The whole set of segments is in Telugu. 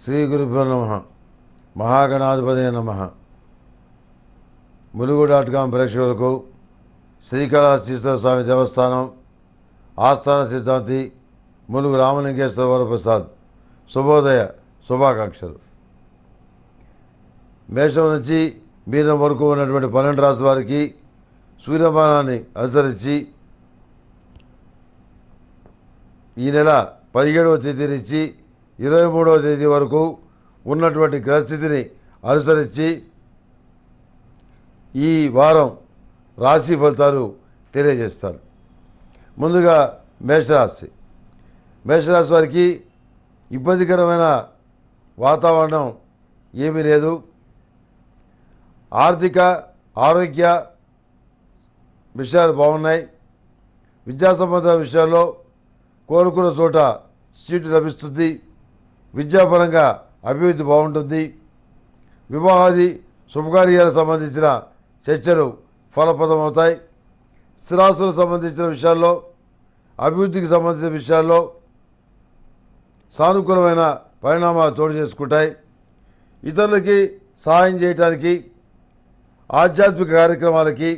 శ్రీ గురుభ్యో నమః. మహాగణాధిపతయే నమః. ములుగు.com ప్రేక్షకులకు శ్రీకాళహస్తీశ్వర స్వామి దేవస్థానం ఆస్థాన సిద్ధాంతి ములుగు రామలింగేశ్వర వరప్రసాద్ శుభోదయ శుభాకాంక్షలు. మేషం నుంచి మీనం వరకు ఉన్నటువంటి 12 రాశుల వారికి సూర్యమానాన్ని అనుసరించి ఈ నెల 17వ తేదీ నుంచి 23వ తేదీ వరకు ఉన్నటువంటి గ్రహస్థితిని అనుసరించి ఈ వారం రాశి ఫలితాలు తెలియజేస్తారు. ముందుగా మేషరాశి వారికి ఇబ్బందికరమైన వాతావరణం ఏమీ లేదు. ఆర్థిక ఆరోగ్య విషయాలు బాగున్నాయి. విద్యా సంబంధ విషయాల్లో కోరుకున్న చోట సీటు లభిస్తుంది. విద్యాపరంగా అభివృద్ధి బాగుంటుంది. వివాహాది శుభకార్యాలకు సంబంధించిన చర్చలు ఫలప్రదమవుతాయి. స్థిరాస్తులకు సంబంధించిన విషయాల్లో అభివృద్ధికి సంబంధించిన విషయాల్లో సానుకూలమైన పరిణామాలు చోటు చేసుకుంటాయి. ఇతరులకి సహాయం చేయడానికి, ఆధ్యాత్మిక కార్యక్రమాలకి,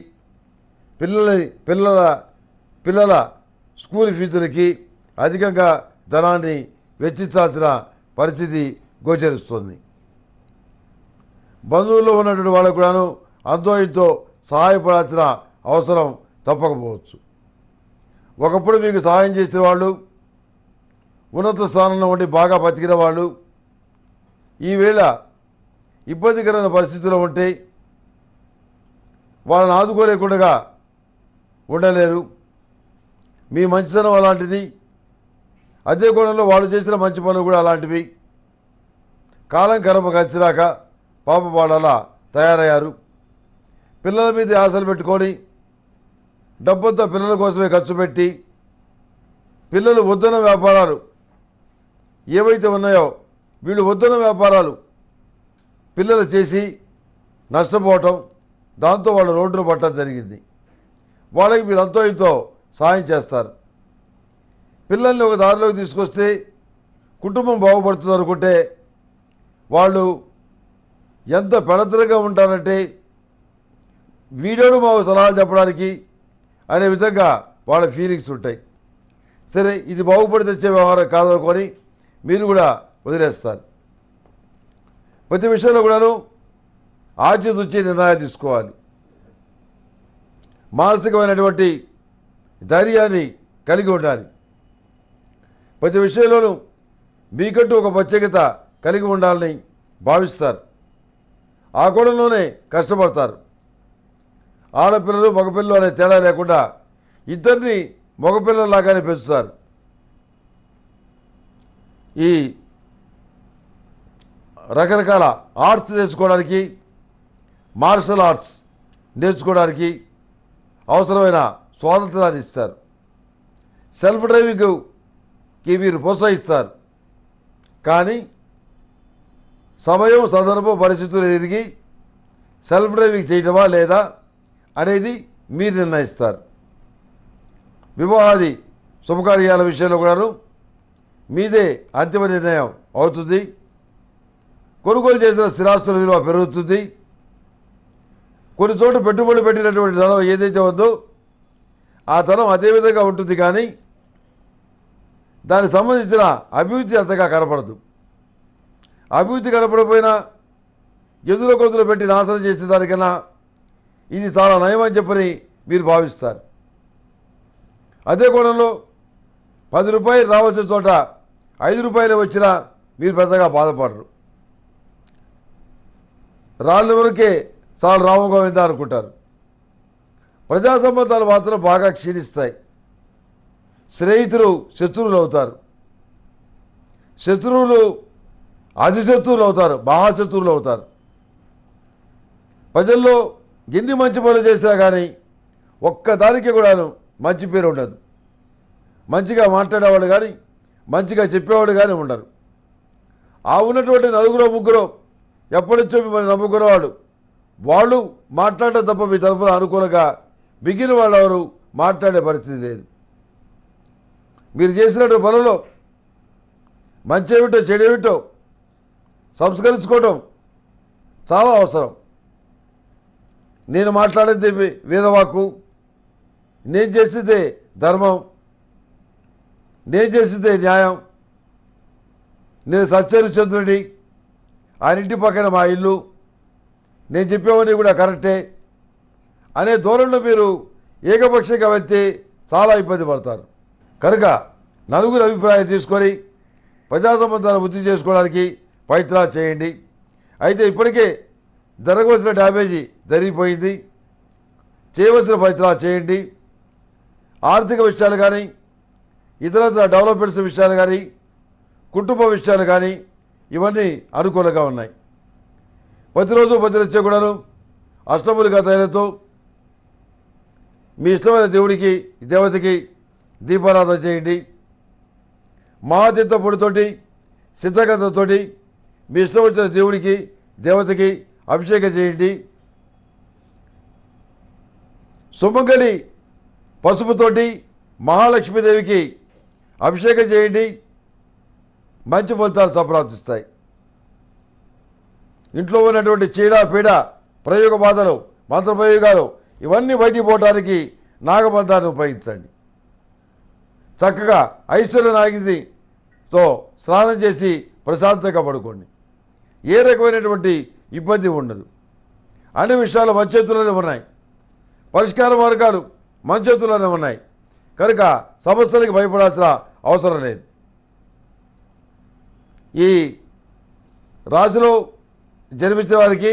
పిల్లల స్కూల్ ఫీజులకి అధికంగా ధనాన్ని వెచ్చించాల్సిన పరిస్థితి గోచరిస్తుంది. బంధువుల్లో ఉన్నటువంటి వాళ్ళకు కూడాను అంతో ఇంతో సహాయపడాల్సిన అవసరం తప్పకపోవచ్చు. ఒకప్పుడు మీకు సహాయం చేసిన వాళ్ళు, ఉన్నత స్థానంలో ఉండి బాగా బతికిన వాళ్ళు ఈవేళ ఇబ్బందికరమైన పరిస్థితుల్లో ఉంటే వాళ్ళని ఆదుకోలేకుండా ఉండలేరు. మీ మంచితనం అలాంటిది. అదే కోణంలో వాళ్ళు చేసిన మంచి పనులు కూడా అలాంటివి. కాలం కర్మ కలిసిరాక పాప వాళ్ళు అలా తయారయ్యారు. పిల్లల మీద ఆశలు పెట్టుకొని డబ్బంతా పిల్లల కోసమే ఖర్చు పెట్టి పిల్లలు వద్దన్న వ్యాపారాలు ఏవైతే ఉన్నాయో వీళ్ళు వద్దన్న వ్యాపారాలు పిల్లలు చేసి నష్టపోవటం, దాంతో వాళ్ళు రోడ్డును పట్టడం జరిగింది. వాళ్ళకి మీరు అంతో ఇంతో సహాయం చేస్తారు. పిల్లల్ని ఒక దారిలోకి తీసుకొస్తే కుటుంబం బాగుపడుతుంది అనుకుంటే వాళ్ళు ఎంత పెడతలుగా ఉంటారంటే వీడియోను మాకు సలహాలు చెప్పడానికి అనే విధంగా వాళ్ళ ఫీలింగ్స్ ఉంటాయి. సరే, ఇది బాగుపడి తెచ్చే వ్యవహారం కాదనుకొని మీరు కూడా వదిలేస్తారు. ప్రతి విషయంలో కూడాను ఆచితూచి నిర్ణయాలు తీసుకోవాలి. మానసికమైనటువంటి ధైర్యాన్ని కలిగి ఉండాలి. ప్రతి విషయంలోనూ మీకంటూ ఒక ప్రత్యేకత కలిగి ఉండాలని భావిస్తారు. ఆ కోణంలోనే కష్టపడతారు. ఆడపిల్లలు మగపిల్లలు అనే తేడా లేకుండా ఇద్దరిని మగపిల్లలాగానే పెంచుతారు. ఈ రకరకాల ఆర్ట్స్ నేర్చుకోవడానికి, మార్షల్ ఆర్ట్స్ నేర్చుకోవడానికి అవసరమైన స్వాతంత్రాన్ని ఇస్తారు. సెల్ఫ్ డ్రైవింగ్కి మీరు ప్రోత్సహిస్తారు. కానీ సమయం, సందర్భం, పరిస్థితులు ఎదిగి సెల్ఫ్ డ్రైవింగ్ చేయటమా లేదా అనేది మీరు నిర్ణయిస్తారు. వివాహాది శుభకార్యాల విషయంలో కూడాను మీదే అంతిమ నిర్ణయం అవుతుంది. కొనుగోలు చేసిన స్థిరాస్తుల విలువ పెరుగుతుంది. కొన్ని చోట్ల పెట్టుబడులు పెట్టినటువంటి ధనం ఏదైతే ఉందో ఆ ధనం అదే విధంగా ఉంటుంది. కానీ దానికి సంబంధించిన అభివృద్ధి అంతగా కనపడదు. అభివృద్ధి కనపడకపోయినా ఎదురు కొద్దులు పెట్టి నాశనం చేసే దానికన్నా ఇది చాలా నయమని చెప్పని మీరు భావిస్తారు. అదే కోణంలో 10 రూపాయలు రావాల్సిన చోట 5 రూపాయలు వచ్చినా మీరు పెద్దగా బాధపడరు. రాళ్ళ వరకే చాలా రామగోవింద అనుకుంటారు. ప్రజా సంబంధాలు మాత్రం బాగా క్షీణిస్తాయి. స్నేహితులు శత్రువులు అవుతారు. శత్రువులు అధిశత్రువులు అవుతారు, మహాశత్రువులు అవుతారు. ప్రజల్లో ఎన్ని మంచి పనులు చేసినా కానీ ఒక్కదానికి కూడాను మంచి పేరు ఉండదు. మంచిగా మాట్లాడేవాడు కానీ, మంచిగా చెప్పేవాడు కానీ ఉండరు. ఆ ఉన్నటువంటి 4-3 ఎప్పటినుంచో మిమ్మల్ని నమ్ముకునేవాడు వాళ్ళు మాట్లాడటం తప్ప మీ తరఫున అనుకూలంగా మిగిలిన వాళ్ళు ఎవరు మాట్లాడే పరిస్థితి లేదు. మీరు చేసినటువంటి పనులు మంచి ఏమిటో చెడు ఏమిటో సంస్కరించుకోవడం చాలా అవసరం. నేను మాట్లాడేది వేదవాక్కు, నేను చేసేదే ధర్మం, నేను చేసేదే న్యాయం, నేను సత్యహరిశ్చంద్రుడి, ఆయన ఇంటి పక్కన మా ఇల్లు, నేను చెప్పేవన్నీ కూడా కరెక్టే అనే ధోరణిలో మీరు ఏకపక్షంగా వెళ్తే చాలా ఇబ్బంది పడతారు. కనుక నలుగురు అభిప్రాయం తీసుకొని ప్రజా సంబంధాలు వృద్ధి చేసుకోవడానికి ప్రయత్నాలు చేయండి. అయితే ఇప్పటికే జరగవలసిన డ్యామేజీ జరిగిపోయింది, చేయవలసిన ప్రయత్నాలు చేయండి. ఆర్థిక విషయాలు కానీ, ఇతరత్ర డెవలప్మెంట్స్ విషయాలు కానీ, కుటుంబ విషయాలు కానీ ఇవన్నీ అనుకూలంగా ఉన్నాయి. ప్రతిరోజు ప్రతినిత్యం కూడాను అష్టములుగా తైలతో మీ ఇష్టమైన దేవుడికి దేవతకి దీపారాధన చేయండి. మహాతీర్థ పొడితోటి సిద్ధగంధంతోటి మీ ఇష్టం వచ్చిన దేవుడికి దేవతకి అభిషేకం చేయండి. సుమంగళి పసుపుతోటి మహాలక్ష్మీదేవికి అభిషేకం చేయండి. మంచి ఫలితాలు సంప్రాప్తిస్తాయి. ఇంట్లో ఉన్నటువంటి చీడ పీడ ప్రయోగ బాధలు మంత్ర ప్రయోగాలు ఇవన్నీ బయటికి పోవడానికి నాగబంధాన్ని ఉపయోగించండి. చక్కగా ఐశ్వర్య నాగితో స్నానం చేసి ప్రశాంతంగా పడుకోండి. ఏ రకమైనటువంటి ఇబ్బంది ఉండదు. అన్ని విషయాలు మన చేతుల్లోనే ఉన్నాయి, పరిష్కార మార్గాలు మన చేతుల్లోనే ఉన్నాయి. కనుక సమస్యలకు భయపడాల్సిన అవసరం లేదు. ఈ రాశిలో జన్మించిన వారికి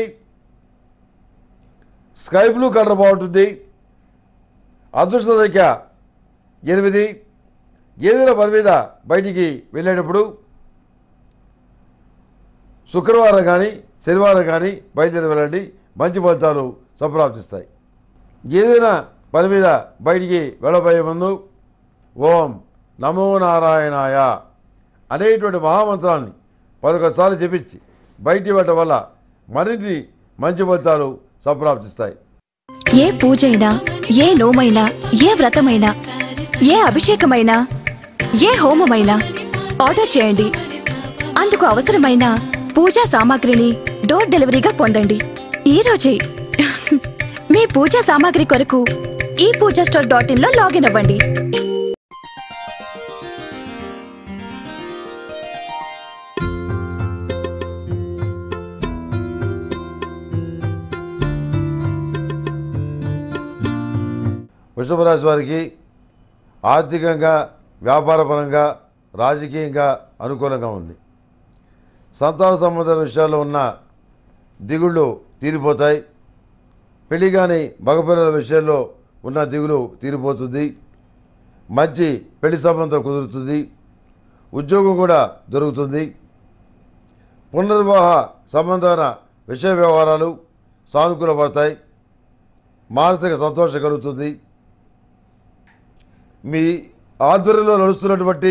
స్కై బ్లూ కలర్ బాగుంటుంది. అదృష్ట సంఖ్య 8. ఏదైనా పని మీద బయటికి వెళ్ళేటప్పుడు శుక్రవారం కానీ శనివారం కానీ బయలుదేరి వెళ్ళండి, మంచి ఫలితాలు సంప్రాప్తిస్తాయి. ఏదైనా పని మీద బయటికి వెళ్ళబోయే ముందు ఓం నమో నారాయణాయ అనేటువంటి మహామంత్రాన్ని 11 సార్లు జపించి బయటికి వెళ్ళడం వల్ల మరిన్ని మంచి ఫలితాలు సంప్రాప్తిస్తాయి. ఏ పూజైనా, ఏ నోమైనా, ఏ వ్రతమైనా, ఏ అభిషేకమైనా, ఏ హోమమైనా ఆర్డర్ చేయండి. అందుకు అవసరమైన పూజా సామాగ్రిని డోర్ డెలివరీగా పొందండి. ఈ రోజే మీ పూజా సామాగ్రి కొరకు ePoojaStore.in లో లాగిన్ అవ్వండి. వృషభ రాశి వారికి ఆర్థికంగా, వ్యాపారపరంగా, రాజకీయంగా అనుకూలంగా ఉంది. సంతాన సంబంధ విషయాల్లో ఉన్న దిగుళ్ళు తీరిపోతాయి. పెళ్లి కానీ మగపిల్లల విషయంలో ఉన్న దిగులు తీరిపోతుంది. మంచి పెళ్లి సంబంధం కుదురుతుంది. ఉద్యోగం కూడా దొరుకుతుంది. పునర్వివాహ సంబంధమైన విషయ వ్యవహారాలు సానుకూలపడతాయి. మానసిక సంతోషం కలుగుతుంది. మీ ఆధ్వర్యంలో నడుస్తున్నటువంటి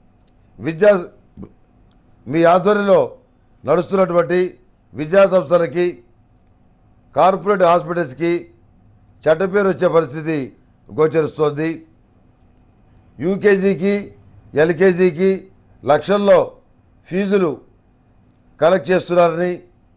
విద్యా సంస్థలకి, కార్పొరేట్ హాస్పిటల్స్కి చెడ్డ పేరు వచ్చే పరిస్థితి గోచరిస్తోంది. యూకేజీకి, ఎల్కేజీకి లక్షల్లో ఫీజులు కలెక్ట్ చేస్తున్నారని,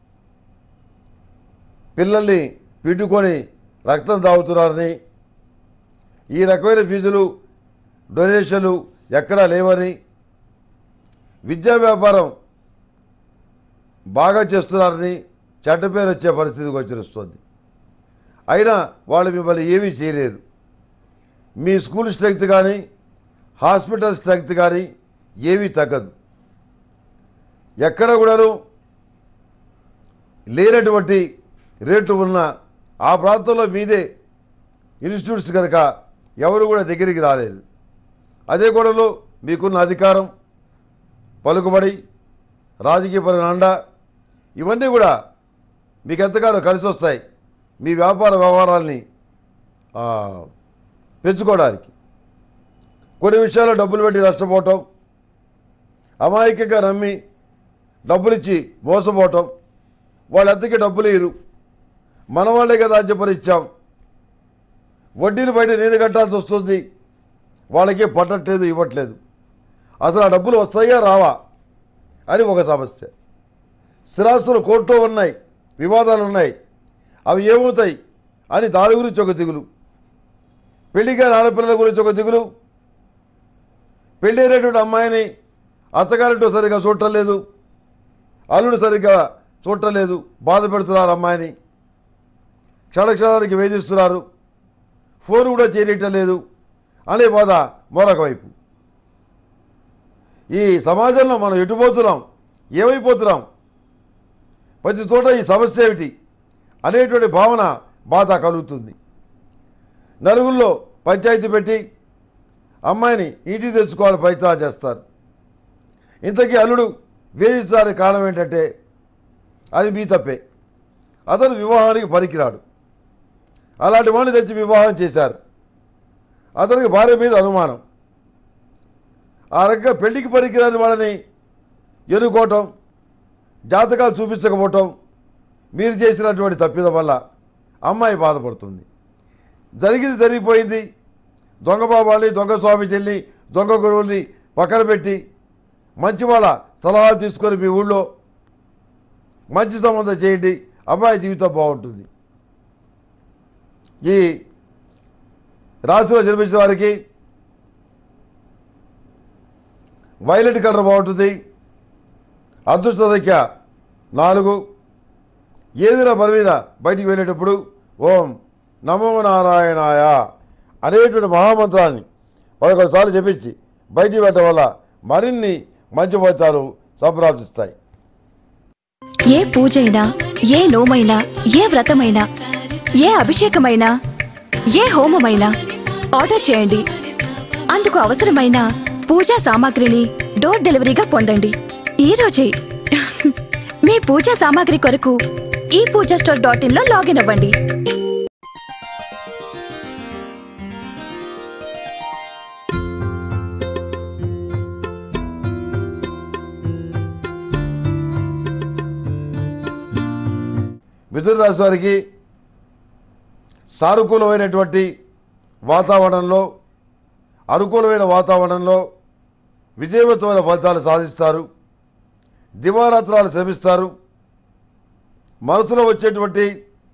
పిల్లల్ని పిండుకొని రక్తం తాగుతున్నారని, ఈ రకమైన ఫీజులు డొనేషన్లు ఎక్కడా లేవని, విద్యా వ్యాపారం బాగా చేస్తున్నారని చెడ్డ పేరు వచ్చే పరిస్థితి గోచరిస్తుంది. అయినా వాళ్ళు మిమ్మల్ని ఏమీ చేయలేరు. మీ స్కూల్ స్ట్రెంగ్త్ కానీ, హాస్పిటల్ స్ట్రెంగ్త్ కానీ ఏమీ తగ్గదు. ఎక్కడ కూడాను లేనటువంటి రేట్లు ఉన్న ఆ ప్రాంతంలో మీదే ఇన్స్టిట్యూట్స్ కనుక ఎవరు కూడా దగ్గరికి రాలేరు. అదే గొడవలో మీకున్న అధికారం, పలుకుబడి, రాజకీయపరమైన అండ ఇవన్నీ కూడా మీకు ఎంతగానో కలిసి వస్తాయి మీ వ్యాపార వ్యవహారాల్ని పెంచుకోవడానికి. కొన్ని విషయాల్లో డబ్బులు పెట్టి నష్టపోవటం, అమాయకంగా నమ్మి డబ్బులు ఇచ్చి మోసపోవటం, వాళ్ళు ఎంతకీ డబ్బులు ఇరు, మన వాళ్ళే కదా అని చెప్పని ఇచ్చాం, వడ్డీలు బయట నేను కట్టాల్సి వస్తుంది, వాళ్ళకే పట్టట్లేదు, ఇవ్వట్లేదు, అసలు ఆ డబ్బులు వస్తాయా రావా అని ఒక సమస్య. స్థిరాస్తులు కోర్టులో ఉన్నాయి, వివాదాలు ఉన్నాయి, అవి ఏమవుతాయి అని దాని గురించి ఒక దిగులు, పెళ్లిగా ఆడపిల్లల గురించి ఒక దిగులు, పెళ్ళైనటువంటి అమ్మాయిని అత్తగారింటో సరిగ్గా చూడటం లేదు, అల్లుడు సరిగ్గా చూడటం లేదు, బాధ పెడుతున్నారు అమ్మాయిని, క్షణక్షణానికి వేధిస్తున్నారు, ఫోన్ కూడా చేయటం లేదు అనే బాధ మరొక వైపు. ఈ సమాజంలో మనం ఎటుపోతున్నాం, ఏమైపోతున్నాం, ప్రతి చోట ఈ సమస్య ఏమిటి అనేటువంటి భావన బాధ కలుగుతుంది. నలుగురిలో పంచాయతీ పెట్టి అమ్మాయిని ఇంటికి తెచ్చుకోవాలని ప్రయత్నాలు చేస్తారు. ఇంతకీ అల్లుడు వేధించడానికి కారణం ఏంటంటే అది మీ తప్పే, అతను వివాహానికి పనికిరాడు, అలాంటి వాడిని తెచ్చి వివాహం చేశారు, అతనికి భార్య మీద అనుమానం, ఆ రకంగా పెళ్లికి పనికిరాని వాళ్ళని ఎన్నుకోవటం, జాతకాలు చూపించకపోవటం మీరు చేసినటువంటి తప్పిదం వల్ల అమ్మాయి బాధపడుతుంది. జరిగింది జరిగిపోయింది. దొంగ బాబాల్ని, దొంగ స్వామి చెల్లి, దొంగ గురువుల్ని పక్కన పెట్టి మంచి వాళ్ళ సలహాలు తీసుకొని మీ ఊళ్ళో మంచి సంబంధం చేయండి, అమ్మాయి జీవితం బాగుంటుంది. ఈ రాశిలో జన్మించిన వారికి వైలెట్ కలర్ బాగుంటుంది. అదృష్ట సంఖ్య 4. ఏదైనా పని మీద బయటికి వెళ్ళేటప్పుడు ఓం నమో నారాయణాయ అనేటువంటి మహామంత్రాన్ని 11 సార్లు జపించి బయటికి వెళ్ళడం వల్ల మరిన్ని మంచి ఫలితాలు సంప్రాప్తిస్తాయి. ఏ పూజైనా, ఏ నోమైనా, ఏ వ్రతమైనా, ఏ అభిషేకమైనా, ఏ హోమమైనా ఆర్డర్ చేయండి. అందుకు అవసరమైన పూజా సామాగ్రిని డోర్ డెలివరీగా పొందండి ఈ రోజే. మీ పూజా సామాగ్రి కొరకు ePoojaStore.in లో లాగిన్ అవ్వండి. మిథున రాశి వారికి సానుకూలమైనటువంటి వాతావరణంలో, అనుకూలమైన వాతావరణంలో విజయవంతమైన ఫలితాలు సాధిస్తారు. దివారాత్రాలు శ్రమిస్తారు. మనసులో వచ్చేటువంటి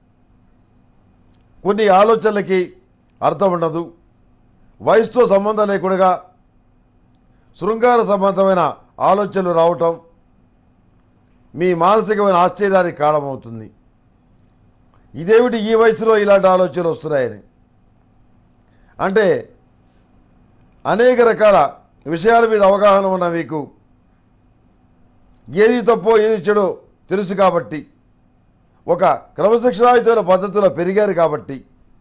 కొన్ని ఆలోచనలకి అర్థం ఉండదు. వయసుతో సంబంధం లేకుండా శృంగార సంబంధమైన ఆలోచనలు రావటం మీ మానసికమైన ఆశ్చర్యానికి కారణమవుతుంది. ఇదేమిటి ఈ వయసులో ఇలాంటి ఆలోచనలు వస్తున్నాయని. అంటే అనేక రకాల విషయాల మీద అవగాహన ఉన్న మీకు ఏది తప్పో ఏది చెడో తెలుసు కాబట్టి, ఒక క్రమశిక్షణాయుతమైన పద్ధతిలో పెరిగారు కాబట్టి,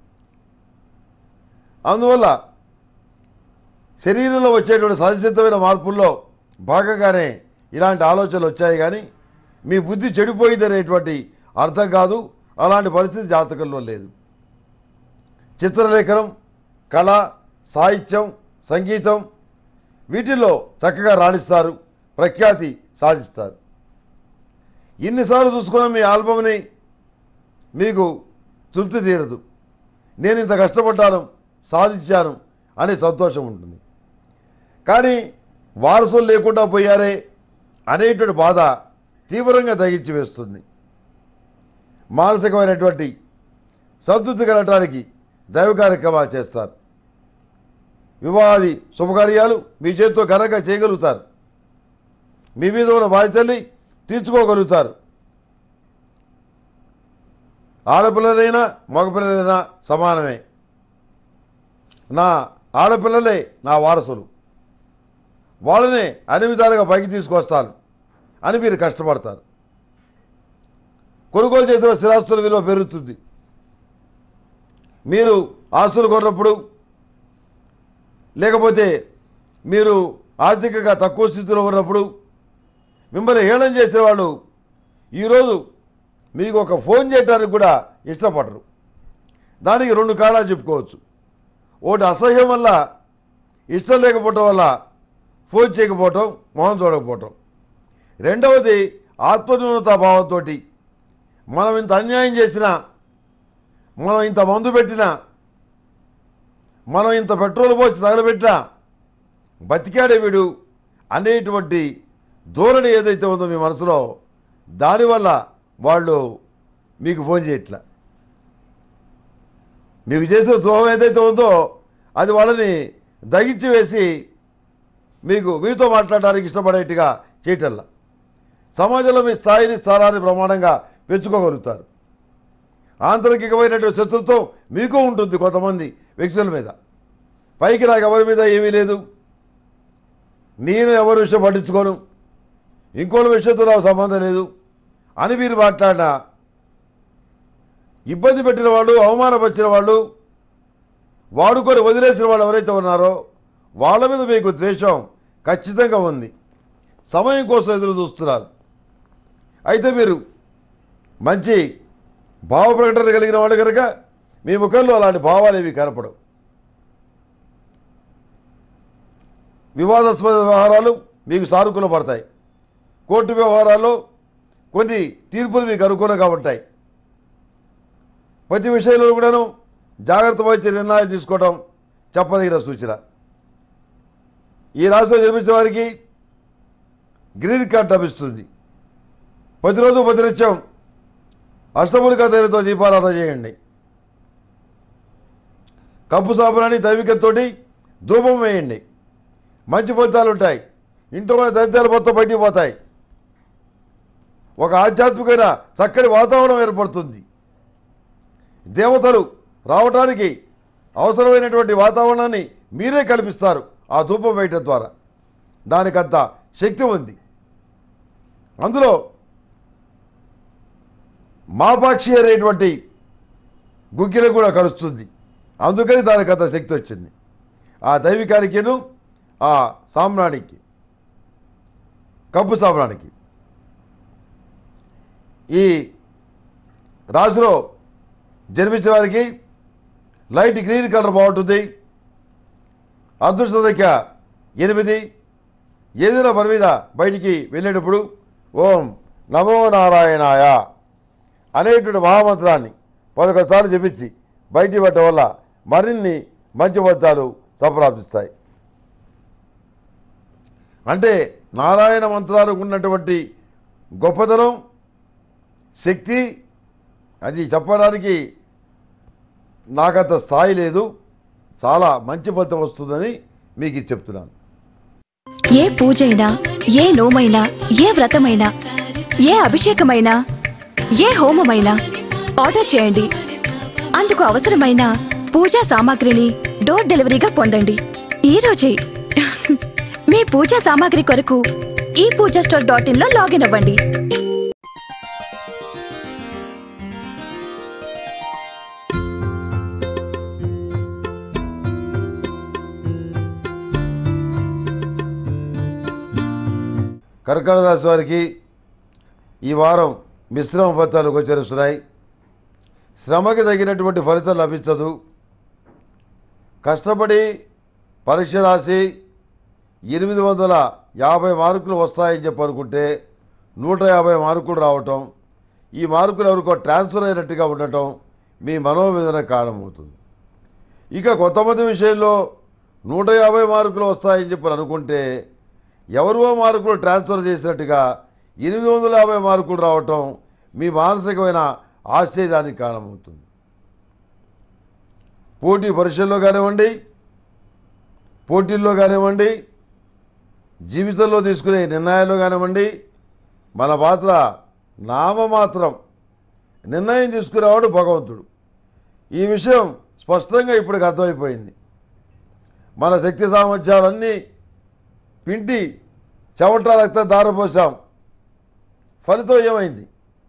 అందువల్ల శరీరంలో వచ్చేటువంటి సహజసిద్ధమైన మార్పుల్లో భాగంగానే ఇలాంటి ఆలోచనలు వచ్చాయి. కానీ మీ బుద్ధి చెడిపోయిందనేటువంటి అర్థం కాదు. అలాంటి పరిస్థితి జాతకంలో లేదు. చిత్రలేఖనం, కళ, సాహిత్యం, సంగీతం వీటిల్లో చక్కగా రాణిస్తారు, ప్రఖ్యాతి సాధిస్తారు. ఇన్నిసార్లు చూసుకున్న మీ ఆల్బమ్ని మీకు తృప్తి తీరదు. నేను ఇంత కష్టపడ్డాను, సాధించాను అనే సంతోషం ఉంటుంది. కానీ వారసులు లేకుండా పోయారే అనేటువంటి బాధ తీవ్రంగా తగ్గించి వేస్తుంది. మానసికమైనటువంటి సంతృప్తి కలగటానికి దైవ కార్యక్రమాలు చేస్తారు. వివాహాది శుభకార్యాలు మీ చేతితో ఘనంగా చేయగలుగుతారు. మీ మీద ఉన్న బాధ్యతల్ని తీర్చుకోగలుగుతారు. ఆడపిల్లలైనా మగపిల్లలైనా సమానమే. నా ఆడపిల్లలే నా వారసులు, వాళ్ళనే అన్ని విధాలుగా పైకి తీసుకొస్తాను అని మీరు కష్టపడతారు. కొనుగోలు చేసిన స్థిరాస్తుల విలువ పెరుగుతుంది. మీరు ఆస్తులు కొన్నప్పుడు, లేకపోతే మీరు ఆర్థికంగా తక్కువ స్థితిలో ఉన్నప్పుడు మిమ్మల్ని హేళన చేసేవాళ్ళు ఈరోజు మీకు ఒక ఫోన్ చేయడానికి కూడా ఇష్టపడరు. దానికి 2 కారణాలు చెప్పుకోవచ్చు. ఒకటి అసహ్యం వల్ల, ఇష్టం లేకపోవటం వల్ల ఫోన్ చేయకపోవటం, మొహం చూడకపోవటం. రెండవది ఆత్మన్యూనతా భావంతో మనం ఇంత అన్యాయం చేసినా, మనం ఇంత మందు పెట్టినా, మనం ఇంత పెట్రోల్ పోసి తగలబెట్టినా బతికాడే వీడు అనేటువంటి ధోరణి ఏదైతే ఉందో మీ మనసులో దానివల్ల వాళ్ళు మీకు ఫోన్ చేయట్లా. మీకు చేసిన ద్రోహం ఏదైతే ఉందో అది వాళ్ళని దగించి వేసి మీతో మాట్లాడడానికి ఇష్టపడేట్టుగా చేయటల్లా. సమాజంలో మీ స్థాయిని స్థానాన్ని ప్రమాణంగా పెంచుకోగలుగుతారు. ఆంతరికమైనటువంటి శత్రుత్వం మీకు ఉంటుంది కొంతమంది వ్యక్తుల మీద. పైకి నాకు ఎవరి మీద ఏమీ లేదు, నేను ఎవరి విషయం పట్టించుకోను, ఇంకోళ్ళ విషయంతో నాకు సంబంధం లేదు అని మీరు మాట్లాడినా ఇబ్బంది పెట్టిన వాళ్ళు, అవమానపరిచిన వాళ్ళు, వాడుకొని వదిలేసిన వాళ్ళు ఎవరైతే ఉన్నారో వాళ్ళ మీద మీకు ద్వేషం ఖచ్చితంగా ఉంది. సమయం కోసం ఎదురు చూస్తున్నారు. అయితే మీరు మంచి భావ ప్రకటన కలిగిన వాళ్ళు కనుక మీ ముఖంలో అలాంటి భావాలు ఏవి కనపడవు. వివాదాస్పద వ్యవహారాలు మీకు సానుకూల పడతాయి. కోర్టు వ్యవహారాల్లో కొన్ని తీర్పులు మీకు అనుకూలంగా ఉంటాయి. ప్రతి విషయంలో కూడాను జాగ్రత్త వహించే నిర్ణయాలు తీసుకోవడం చెప్పదగిన సూచన. ఈ రాశిలో జన్మించిన వారికి గ్రీన్ కార్డ్ లభిస్తుంది. ప్రతిరోజు ప్రతినిత్యం అష్టములికా తైలంతో దీపారాధన చేయండి. కప్పు సాంబ్రాణి దైవికంతో ధూపం వేయండి. మంచి ఫలితాలు ఉంటాయి. ఇంట్లో ఉన్న దరిద్రాలు మొత్తం బయటికి పోతాయి. ఒక ఆధ్యాత్మికమైన చక్కటి వాతావరణం ఏర్పడుతుంది. దేవతలు రావటానికి అవసరమైనటువంటి వాతావరణాన్ని మీరే కల్పిస్తారు ఆ ధూపం వేయటం ద్వారా. దానికంత శక్తి ఉంది. అందులో మాపాక్షి అనేటువంటి గుగ్గిలకు కూడా కలుస్తుంది. అందుకని దానికి అంత శక్తి వచ్చింది. ఆ దైవికానికిను ఆ సామ్రాణికి, కప్పు సామ్రాణికి. ఈ రాశిలో జన్మించిన వారికి లైట్ గ్రీన్ కలర్ బాగుంటుంది. అదృష్ట సంఖ్య 8. ఏదైనా పని మీద బయటికి వెళ్ళేటప్పుడు ఓం నమో నారాయణాయ అనేటువంటి మహామంత్రాన్ని 11 సార్లు జపించి బయటికి పెట్టడం వల్ల మరిన్ని మంచి ఫలితాలు సంప్రాప్తిస్తాయి. అంటే నారాయణ మంత్రాలకు ఉన్నటువంటి గొప్పతనం, శక్తి అది చెప్పడానికి నాకంత స్థాయి లేదు. చాలా మంచి ఫలితం వస్తుందని మీకు చెప్తున్నాను. ఏ పూజైనా, ఏ నోమైనా, ఏ వ్రతమైనా, ఏ అభిషేకమైనా, ఏ హోమమైనా ఆర్డర్ చేయండి. అందుకు అవసరమైన పూజా సామాగ్రిని డోర్ డెలివరీగా పొందండి ఈ రోజే. మీ పూజా సామాగ్రి కొరకు ePoojaStore.in లో లాగిన్ అవ్వండి. కర్కాటక రాశి వారికి ఈ వారం మిశ్రమ ఫలితాలు గోచరిస్తున్నాయి. శ్రమకి తగినటువంటి ఫలితం లభించదు. కష్టపడి పరీక్ష రాసి 850 మార్కులు వస్తాయని చెప్పి అనుకుంటే 150 మార్కులు రావటం, ఈ మార్కులు ఎవరికో ట్రాన్స్ఫర్ అయినట్టుగా ఉండటం మీ మనోవేదన కారణమవుతుంది. ఇక కొంతమంది విషయంలో 150 మార్కులు వస్తాయని చెప్పి అనుకుంటే ఎవరో మార్కులు ట్రాన్స్ఫర్ చేసినట్టుగా 850 మార్కులు రావటం మీ మానసికమైన ఆశ్చర్యానికి కారణమవుతుంది. పరీక్షల్లో పోటీల్లో కానివ్వండి, జీవితంలో తీసుకునే నిర్ణయాల్లో కానివ్వండి, మన పాత్ర నామమాత్రం. నిర్ణయం తీసుకునేవాడు భగవంతుడు. ఈ విషయం స్పష్టంగా ఇప్పటికి అర్థమైపోయింది. మన శక్తి సామర్థ్యాలన్నీ పిండి చెమట రక్తం దారపోసాం. ఫలితం ఏమైంది?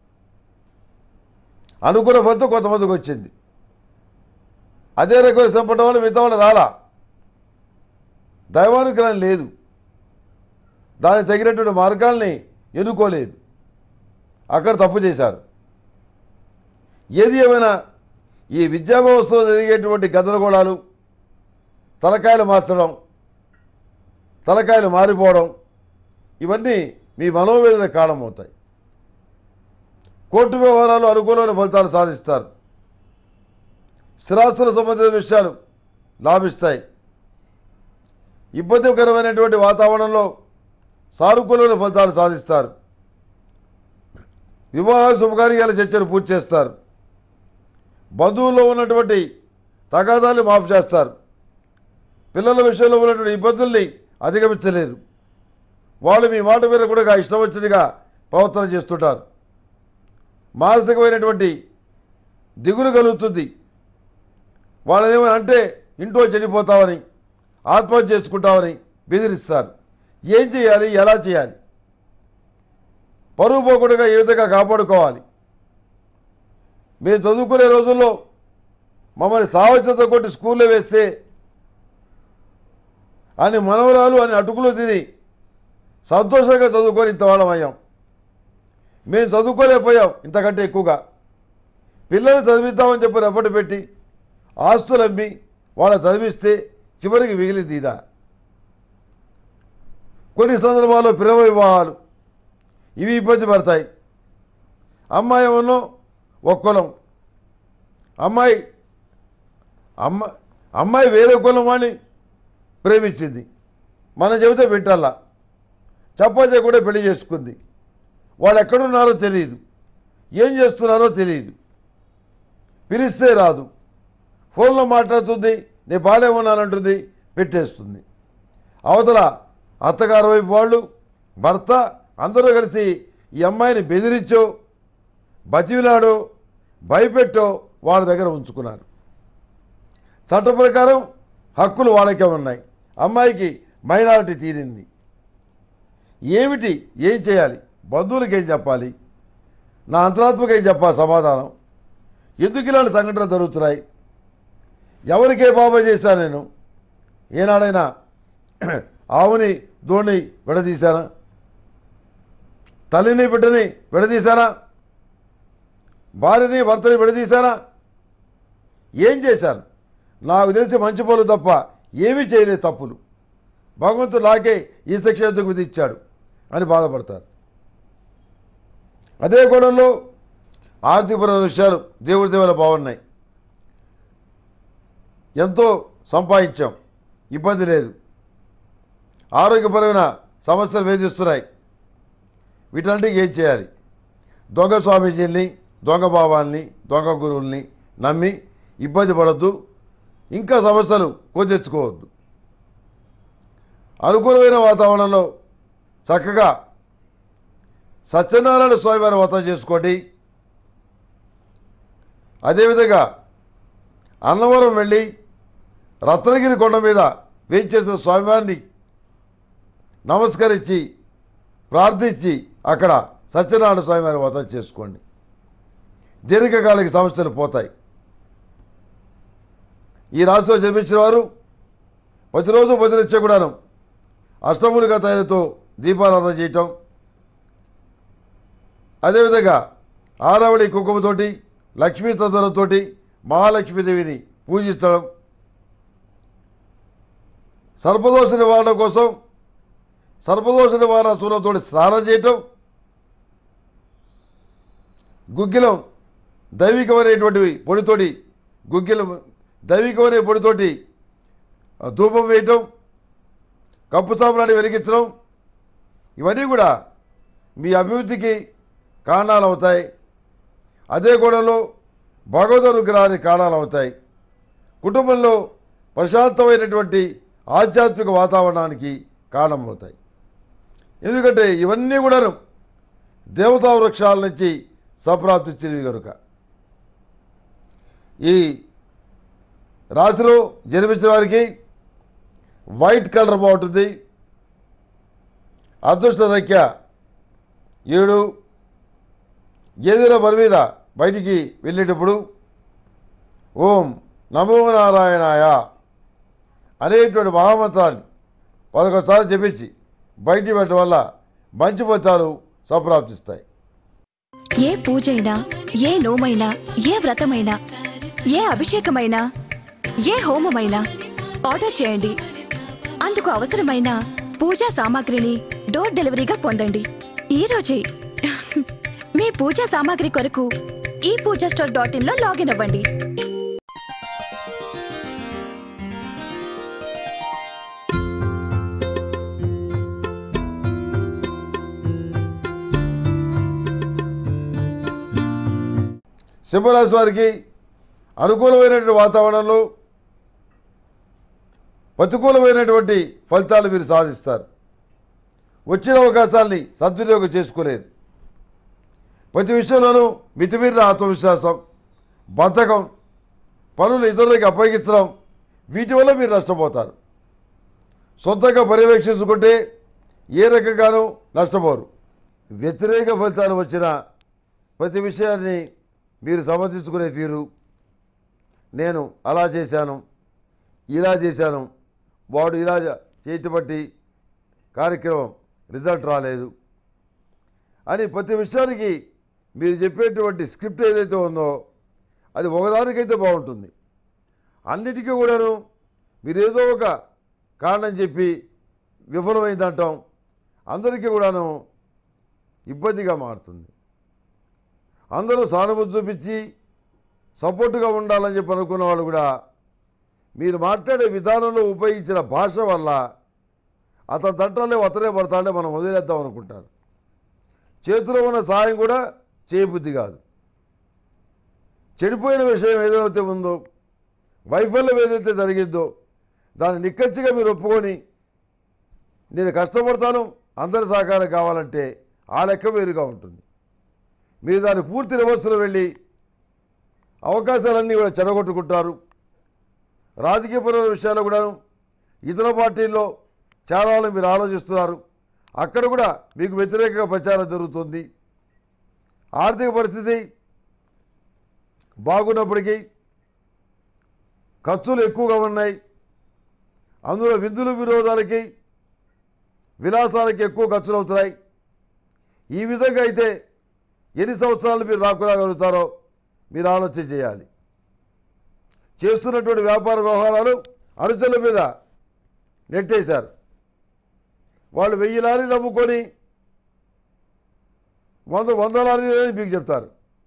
అనుకున్న ఫలితం కొంతమందికి వచ్చింది. అదే రకమైన సంపన్న వాళ్ళు మిగతా వాళ్ళు రాలా. దైవానుగ్రహం లేదు. దానికి తగినటువంటి మార్గాల్ని ఎన్నుకోలేదు. అక్కడ తప్పు చేశారు. ఏది ఏమైనా ఈ విద్యా వ్యవస్థలో జరిగేటువంటి గందరగోళాలు, తలకాయలు మార్చడం, తలకాయలు మారిపోవడం, ఇవన్నీ మీ మనోవేదన కారణమవుతాయి. కోర్టు వ్యవహారాలు అనుకూలమైన ఫలితాలు సాధిస్తారు. స్థిరాస్తుల సంబంధించిన విషయాలు లాభిస్తాయి. ఇబ్బందికరమైనటువంటి వాతావరణంలో సానుకూలమైన ఫలితాలు సాధిస్తారు. వివాహ శుభకార్యాల చర్చలు పూర్తి చేస్తారు. బంధువుల్లో ఉన్నటువంటి తగాదాలు మాఫ్ చేస్తారు. పిల్లల విషయంలో ఉన్నటువంటి ఇబ్బందుల్ని అధిగమించలేరు. వాళ్ళు మీ మాట మీద కూడా ఇష్టం వచ్చినట్టుగా ప్రవర్తన చేస్తుంటారు. మానసికమైనటువంటి దిగులు కలుగుతుంది. వాళ్ళనేమని అంటే ఇంట్లో చనిపోతామని, ఆత్మహత్య చేసుకుంటామని బెదిరిస్తారు. ఏం చేయాలి, ఎలా చేయాలి, పరువు పోకుండా ఏ విధంగా కాపాడుకోవాలి? మేము చదువుకునే రోజుల్లో మమ్మల్ని సావచ్ఛత కొట్టి స్కూల్లో వేస్తే అని మనవరాలు అని అటుకులు తిని సంతోషంగా చదువుకొని ఇంతవాళ్ళం అయ్యాం. మేము చదువుకోలేకపోయాం ఇంతకంటే ఎక్కువగా. పిల్లల్ని చదివిద్దామని చెప్పి ఎఫర్ట్ పెట్టి ఆస్తులు అమ్మి వాళ్ళని చదివిస్తే చివరికి మిగిలింది ఇదా? కొన్ని సందర్భాల్లో ప్రేమ వివాహాలు ఇవి ఇబ్బంది పడతాయి. అమ్మాయి ఏమన్నా ఒక్కలం, అమ్మాయి వేరే కులం వాడిని ప్రేమించింది. మనం చెబితే వింటల్లా, చెప్పతే కూడా పెళ్లి చేసుకుంది. వాళ్ళు ఎక్కడున్నారో తెలియదు, ఏం చేస్తున్నారో తెలియదు, పిలిస్తే రాదు, ఫోన్లో మాట్లాడుతుంది, నేను బాగానే ఉన్నానంటుంది, పెట్టేస్తుంది. అవతల అత్తగారు వైపు వాళ్ళు, భర్త అందరూ కలిసి ఈ అమ్మాయిని బెదిరించో, బతివిలాడో, భయపెట్టో వాళ్ళ దగ్గర ఉంచుకున్నారు. చట్ట ప్రకారం హక్కులు వాళ్ళకే ఉన్నాయి. అమ్మాయికి మైనారిటీ తీరింది. ఏమిటి, ఏం చేయాలి? బంధువులకి ఏం చెప్పాలి? నా అంతరాత్మకి ఏం చెప్పాలి సమాధానం? ఎందుకు ఇలాంటి సంఘటనలు జరుగుతున్నాయి? ఎవరికే బాబా చేశాను నేను? ఏనాడైనా ఆవుని దోణి విడదీశానా? తల్లిని బిడ్డని విడదీశానా? భార్యని భర్తని విడదీశానా? ఏం చేశాను? నాకు తెలిసి మంచి పనులు తప్ప ఏమీ చేయలేదు తప్పులు. భగవంతుడు నాకే ఈ శిక్ష ఎందుకు విధించాడు అని బాధపడతారు. అదే గొడవలో ఆర్థికపరమైన విషయాలు దేవుడి దేవుల బాగున్నాయి. ఎంతో సంపాదించాం, ఇబ్బంది లేదు. ఆరోగ్యపరమైన సమస్యలు వేధిస్తున్నాయి. వీటన్నిటికీ ఏం చేయాలి? దొంగ స్వామీజీల్ని, దొంగ భావాల్ని, దొంగ గురువుల్ని నమ్మి ఇబ్బంది పడద్దు, ఇంకా సమస్యలు కొని అనుకూలమైన వాతావరణంలో చక్కగా సత్యనారాయణ స్వామి వారి వ్రతం చేసుకోండి. అదేవిధంగా అన్నవరం వెళ్ళి రత్నగిరి కొండ మీద వేయించేసిన స్వామివారిని నమస్కరించి ప్రార్థించి అక్కడ సత్యనారాయణ స్వామి వారి వ్రతం చేసుకోండి. దీర్ఘకాలిక సమస్యలు పోతాయి. ఈ రాశిలో జన్మించిన వారు ప్రతిరోజు ప్రతినిత్య కూడాను అష్టములుగా తైలతో దీపారాధన చేయటం, అదేవిధంగా ఆరావళి కుంకుమతోటి, లక్ష్మీ తదనతోటి మహాలక్ష్మీదేవిని పూజించడం, సర్పదోష నివారణ కోసం సర్పదోష నివారణ చూడంతో స్నానం చేయటం, గుగ్గిలం దైవికమైనటువంటి పొడితోటి దైవికమైన పొడితోటి ధూపం వేయటం, కప్పు సాంబ్రాణి వెలిగించడం, ఇవన్నీ కూడా మీ అభివృద్ధికి కారణాలు అవుతాయి. అదే గోడలో భగవద్ అనుగ్రహానికి కారణాలు అవుతాయి. కుటుంబంలో ప్రశాంతమైనటువంటి ఆధ్యాత్మిక వాతావరణానికి కారణమవుతాయి. ఎందుకంటే ఇవన్నీ కూడాను దేవతా వృక్షాల నుంచి సంప్రాప్తించినవి కనుక. ఈ రాశిలో జన్మించిన వారికి వైట్ కలర్ బాగుంటుంది. అదృష్ట సంఖ్య 7. ఏదైనా పని మీద బయటికి వెళ్ళేటప్పుడు ఓం నమో నారాయణాయ అనేటువంటి మహామంత్రాన్ని 11 సార్లు జపించి బయటికి వెళ్ళడం వల్ల మంచి ఫలితాలు సంప్రాప్తిస్తాయి. ఏ పూజైనా, ఏ నోమైనా, ఏ వ్రతమైనా, ఏ అభిషేకమైనా, ఏ హోమమైనా ఆర్డర్ చేయండి. అందుకు అవసరమైన పూజా సామాగ్రిని డోర్ డెలివరీగా పొందండి ఈ రోజే. మీ పూజా సామాగ్రి కొరకు ఈ పూజాస్టోర్.in లో లాగిన్ అవ్వండి. సింహరాశి వారికి అనుకూలమైనటువంటి వాతావరణంలో ప్రతికూలమైనటువంటి ఫలితాలు మీరు సాధిస్తారు. వచ్చిన అవకాశాలని సద్వినియోగం చేసుకోలేదు. ప్రతి విషయంలోనూ మితిమీరిన ఆత్మవిశ్వాసం, బద్ధకం, పనులు ఇతరులకి అప్పగించడం, వీటి వల్ల మీరు నష్టపోతారు. సొంతంగా పర్యవేక్షించుకుంటే ఏ రకంగానూ నష్టపోరు. వ్యతిరేక ఫలితాలు వచ్చిన ప్రతి విషయాన్ని మీరు సమర్థించుకునే తీరు, నేను అలా చేశాను, ఇలా చేశాను, వాడు ఇలా చేయటం బట్టి కార్యక్రమం రిజల్ట్ రాలేదు అని ప్రతి విషయానికి మీరు చెప్పేటువంటి స్క్రిప్ట్ ఏదైతే ఉందో అది ఒకదానికైతే బాగుంటుంది. అన్నిటికీ కూడాను మీరు ఏదో ఒక కారణం చెప్పి విఫలమైందంటాం, అందరికీ కూడాను ఇబ్బందిగా మారుతుంది. అందరూ సానుభూతి చూపించి సపోర్టుగా ఉండాలని చెప్పి అనుకున్న వాళ్ళు కూడా మీరు మాట్లాడే విధానంలో ఉపయోగించిన భాష వల్ల అతని తంటాలే అతనే పడతాడే మనం వదిలేద్దాం అనుకుంటారు. చేతిలో ఉన్న సాయం కూడా చేయబుద్ధి కాదు. చెడిపోయిన విషయం ఏదైతే ఉందో, వైఫల్యం ఏదైతే జరిగిందో దాన్ని నిక్కచ్చిగా మీరు ఒప్పుకొని నేను కష్టపడతాను, అందరి సహకారం కావాలంటే ఆ లెక్క వేరుగా ఉంటుంది. మీరు దాన్ని పూర్తి రివర్స్లో వెళ్ళి అవకాశాలన్నీ కూడా చెడగొట్టుకుంటారు. రాజకీయపరమైన విషయాల్లో కూడా ఇతర పార్టీల్లో చాలా మీరు ఆలోచిస్తున్నారు. అక్కడ కూడా మీకు వ్యతిరేకంగా ప్రచారం జరుగుతుంది. ఆర్థిక పరిస్థితి బాగున్నప్పటికీ ఖర్చులు ఎక్కువగా ఉన్నాయి. అందులో విందులు విరోధాలకి విలాసాలకి ఎక్కువ ఖర్చులు అవుతున్నాయి. ఈ విధంగా అయితే ఎన్ని సంవత్సరాలు మీరు రాగలుగుతారో మీరు ఆలోచన చేయాలి. చేస్తున్నటువంటి వ్యాపార వ్యవహారాలు అనుచరుల మీద నెట్టేశారు. వాళ్ళు 1000 లారీలు అమ్ముకొని 100 లారీలు అని మీకు చెప్తారు.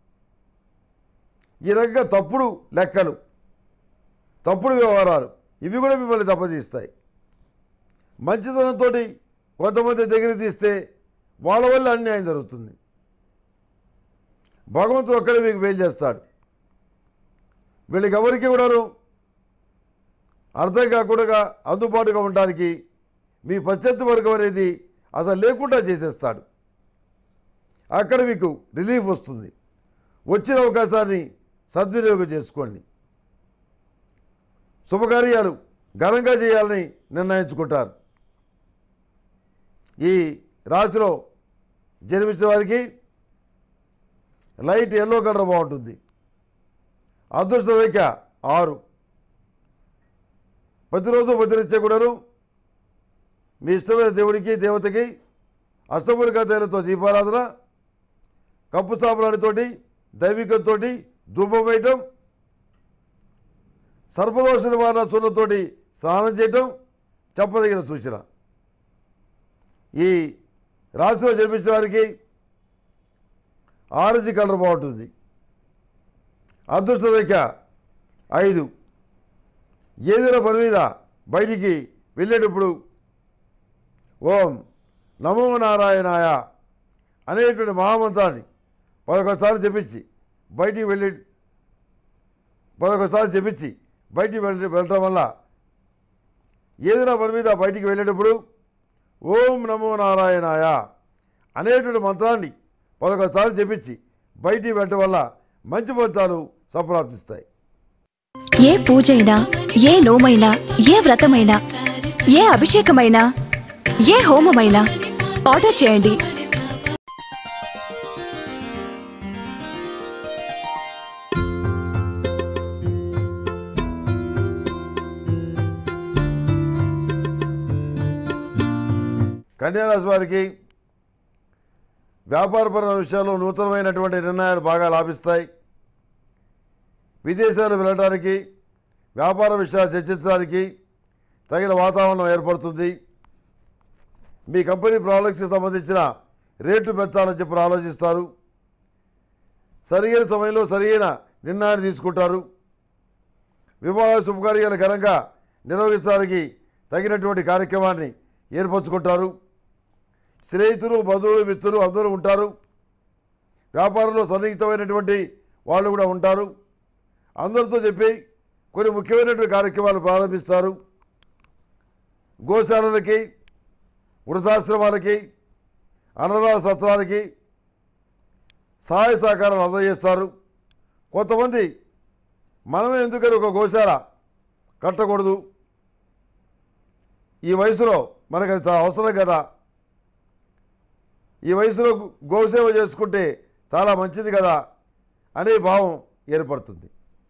ఈ రకంగా తప్పుడు లెక్కలు, తప్పుడు వ్యవహారాలు ఇవి కూడా మిమ్మల్ని దెబ్బతీస్తాయి. మంచితనంతో కొంతమంది దగ్గర తీస్తే వాళ్ళ వల్ల అన్యాయం జరుగుతుంది. భగవంతుడు ఒక్కడే మీకు మేలు చేస్తాడు. వీళ్ళకి ఎవరికి కూడాను అర్థం కాకుండా అందుబాటుగా ఉండడానికి మీ ప్రత్యర్థి వర్గం అనేది అసలు లేకుండా చేసేస్తాడు. అక్కడ మీకు రిలీఫ్ వస్తుంది. వచ్చిన అవకాశాన్ని సద్వినియోగం చేసుకోండి. శుభకార్యాలు ఘనంగా చేయాలని నిర్ణయించుకుంటారు. ఈ రాశిలో జన్మించిన వారికి లైట్ ఎల్లో కలర్ బాగుంటుంది. అదృష్ట సంఖ్య 6. ప్రతిరోజు ప్రతినిత్యం కూడాను మీ ఇష్టమైన దేవుడికి దేవతకి అష్టమూలికా తైలతో దీపారాధన, కప్పు సాంబ్రాణితోటి దైవికంతో ధూపం వేయటం, సర్పదోష నివారణ చూర్ణంతోటి స్నానం చేయటం చెప్పదగిన సూచన. ఈ రాశిలో జన్మించిన వారికి ఆరెంజ్ కలర్ బాగుంటుంది. అదృష్ట సంఖ్య 5. ఏదైనా పని మీద బయటికి వెళ్ళేటప్పుడు ఓం నమో నారాయణాయ అనేటువంటి మహామంత్రాన్ని 11 సార్లు జపించి బయటికి వెళ్ళటం వల్ల ఏదైనా పని మీద బయటికి వెళ్ళేటప్పుడు ఓం నమో నారాయణాయ అనేటువంటి మంత్రాన్ని 11 సార్లు జపించి బయటికి వెళ్ళటం వల్ల మంచి ఫలితాలు సంప్రాప్తిస్తాయి. ఏ పూజైనా, ఏ నోమైనా, ఏ వ్రతమైనా, ఏ అభిషేకమైనా, ఏ హోమమైనా ఆర్డర్ చేయండి. కన్యా రాశి వారికి వ్యాపారపరమైన విషయాల్లో నూతనమైనటువంటి నిర్ణయాలు బాగా లాభిస్తాయి. విదేశాలు వెళ్ళడానికి, వ్యాపార విషయాలు చర్చించడానికి తగిన వాతావరణం ఏర్పడుతుంది. మీ కంపెనీ ప్రోడక్ట్స్కి సంబంధించిన రేట్లు పెంచాలని చెప్పి ఆలోచిస్తారు. సరైన సమయంలో సరైన నిర్ణయాన్ని తీసుకుంటారు. వివాహ శుభకార్యాలు ఘనంగా నిర్వహించడానికి తగినటువంటి కార్యక్రమాన్ని ఏర్పరచుకుంటారు. స్నేహితులు, బంధువులు, మిత్రులు అందరూ ఉంటారు. వ్యాపారంలో సన్నిహితమైనటువంటి వాళ్ళు కూడా ఉంటారు. అందరితో చెప్పి కొన్ని ముఖ్యమైనటువంటి కార్యక్రమాలు ప్రారంభిస్తారు. గోశాలలకి, వృద్ధాశ్రమాలకి, అన్నదాన సత్రాలకి సహాయ సహకారాలు అందజేస్తారు. కొంతమంది మనమే ఎందుకని ఒక గోశాల కట్టకూడదు, ఈ వయసులో మనకు అది చాలా అవసరం కదా, ఈ వయసులో గోసేవ చేసుకుంటే చాలా మంచిది కదా అనే భావం ఏర్పడుతుంది.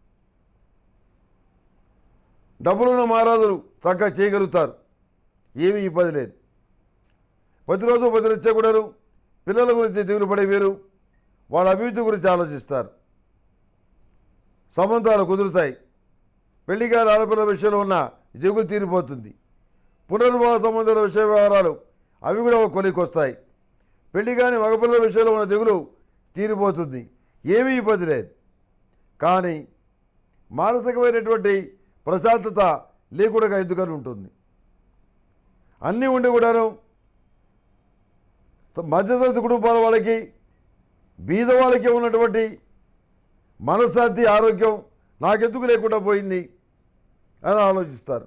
డబ్బులున్న మహారాజులు చక్కగా చేయగలుగుతారు, ఏమీ ఇబ్బంది లేదు. ప్రతిరోజు ప్రతినిత్య కూడాను పిల్లల గురించి దిగులు పడే వీరు వాళ్ళ అభివృద్ధి గురించి ఆలోచిస్తారు. సంబంధాలు కుదురుతాయి. పెళ్లిగారి ఆడపిల్లల విషయంలో ఉన్న దిగులు తీరిపోతుంది. పునర్వివాహ సంబంధాల విషయ వ్యవహారాలు అవి కూడా ఒక కొలికి వస్తాయి. పెళ్లి కాని మగపిల్లల విషయంలో ఉన్న దిగులు తీరిపోతుంది, ఏమీ ఇబ్బంది లేదు. కానీ మానసికమైనటువంటి ప్రశాంతత లేకుండా ఎందుకని ఉంటుంది. అన్నీ ఉండి కూడాను మధ్యతరగతి కుటుంబాల వాళ్ళకి, బీద వాళ్ళకి ఉన్నటువంటి మనశ్శాంతి, ఆరోగ్యం నాకెందుకు లేకుండా పోయింది అని ఆలోచిస్తారు.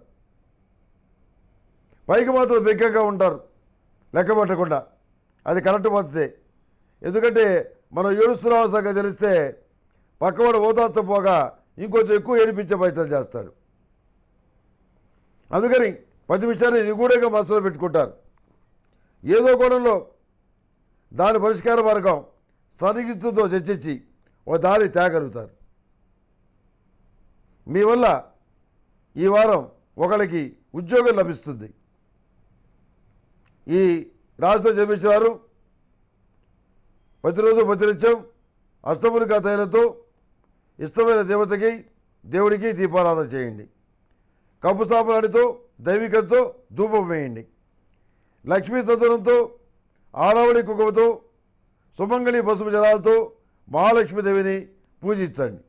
పైకి మాత్రం బెక్కగా ఉంటారు, లెక్క పెట్టకుండా. అది కరెక్ట్ పద్ధతే. ఎందుకంటే మనం ఏడుస్తున్న సంగతి తెలిస్తే పక్కవాడు ఓదార్చపోగా ఇంకొంచెం ఎక్కువ ఏడిపించే ప్రయత్నం చేస్తాడు. అందుకని ప్రతి విషయాన్ని నిగూఢంగా మనసులో పెట్టుకుంటారు. ఏదో కోణంలో దాని పరిష్కార మార్గం సన్నిహితులతో చర్చించి ఒక దారి తేగలుగుతారు. మీ వల్ల ఈ వారం ఒకరికి ఉద్యోగం లభిస్తుంది. ఈ రాశిలో జన్మించేవారు ప్రతిరోజు ప్రతినిత్యం అష్టములికా తైలంతో ఇష్టమైన దేవతకి, దేవుడికి దీపారాధన చేయండి. కప్పు సాంబ్రాణితో, దైవికంతో ధూపం వేయండి. లక్ష్మీ సదనంతో, ఆరావళి కుంకుమతో, సుమంగళి పసుపు జలాలతో మహాలక్ష్మీదేవిని పూజించండి.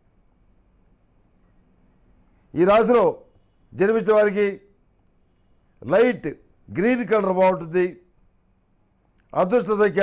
ఈ రాశిలో జన్మించిన వారికి లైట్ గ్రీన్ కలర్ బాగుంటుంది. అదృష్ట సంఖ్య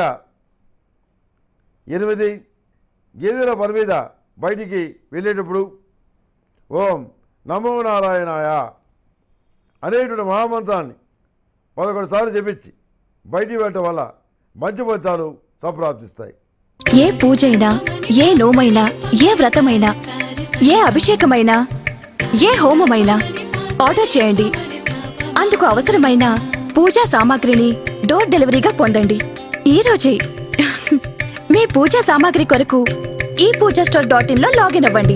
8. ఏదైనా పని మీద బయటికి వెళ్ళేటప్పుడు ఓం నమో నారాయణాయ అనేటువంటి మహామంత్రాన్ని 11 సార్లు జపించి బయటికి వెళ్ళటం వల్ల మంచి ఫలితాలు సంప్రాప్తిస్తాయి. ఏ పూజైనా, ఏ నోమైనా, ఏ వ్రతమైనా, ఏ అభిషేకమైనా, ఏ హోమమైనా ఆర్డర్ చేయండి. అందుకు అవసరమైన పూజా సామాగ్రిని డోర్ డెలివరీగా పొందండి ఈ రోజే. మీ పూజా సామాగ్రి కొరకు ఈ పూజాస్టోర్.in లో లాగిన్ అవ్వండి.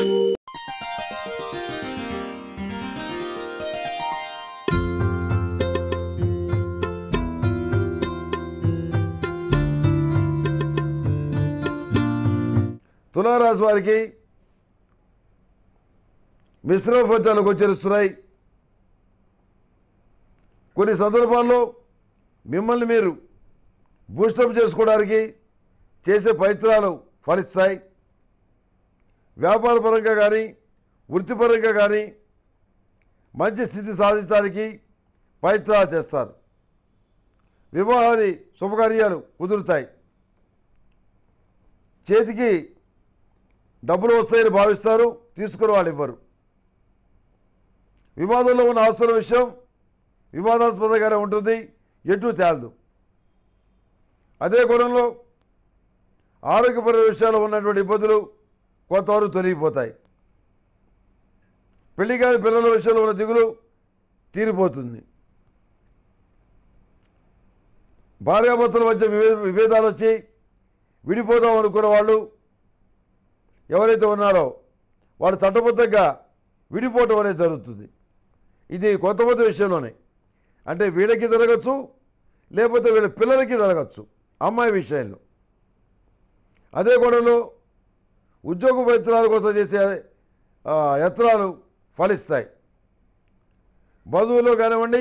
తులారాశి వారికి మిశ్రమ ఫలితాలు గోచరిస్తున్నాయి. కొన్ని సందర్భాల్లో మిమ్మల్ని మీరు బూస్టప్ చేసుకోవడానికి చేసే ప్రయత్నాలు ఫలిస్తాయి. వ్యాపారపరంగా కానీ, వృత్తిపరంగా కానీ మంచి స్థితి సాధించడానికి ప్రయత్నాలు చేస్తారు. వివాహాది శుభకార్యాలు కుదురుతాయి. చేతికి డబ్బులు వస్తాయని భావిస్తారు, తీసుకుని వాళ్ళు ఇవ్వరు. వివాదంలో ఉన్న ఆస్తుల విషయం వివాదాస్పదంగానే ఉంటుంది, ఎటు తేలదు. అదే కోణంలో ఆరోగ్యపరమైన విషయాల్లో ఉన్నటువంటి ఇబ్బందులు కొంతవరకు తొలగిపోతాయి. పెళ్లి కాని పిల్లల విషయంలో ఉన్న దిగులు తీరిపోతుంది. భార్యాభర్తల మధ్య విభేదాలు వచ్చి విడిపోదాం అనుకున్న వాళ్ళు ఎవరైతే ఉన్నారో వాళ్ళు చట్టబద్ధంగా విడిపోవటం అనేది జరుగుతుంది. ఇది కొంతమంది విషయంలోనే, అంటే వీళ్ళకి జరగచ్చు, లేకపోతే వీళ్ళ పిల్లలకి జరగచ్చు అమ్మాయి విషయంలో. అదే కోణంలో ఉద్యోగ ప్రయత్నాల కోసం చేసే యత్నాలు ఫలిస్తాయి. బంధువుల్లో కానివ్వండి,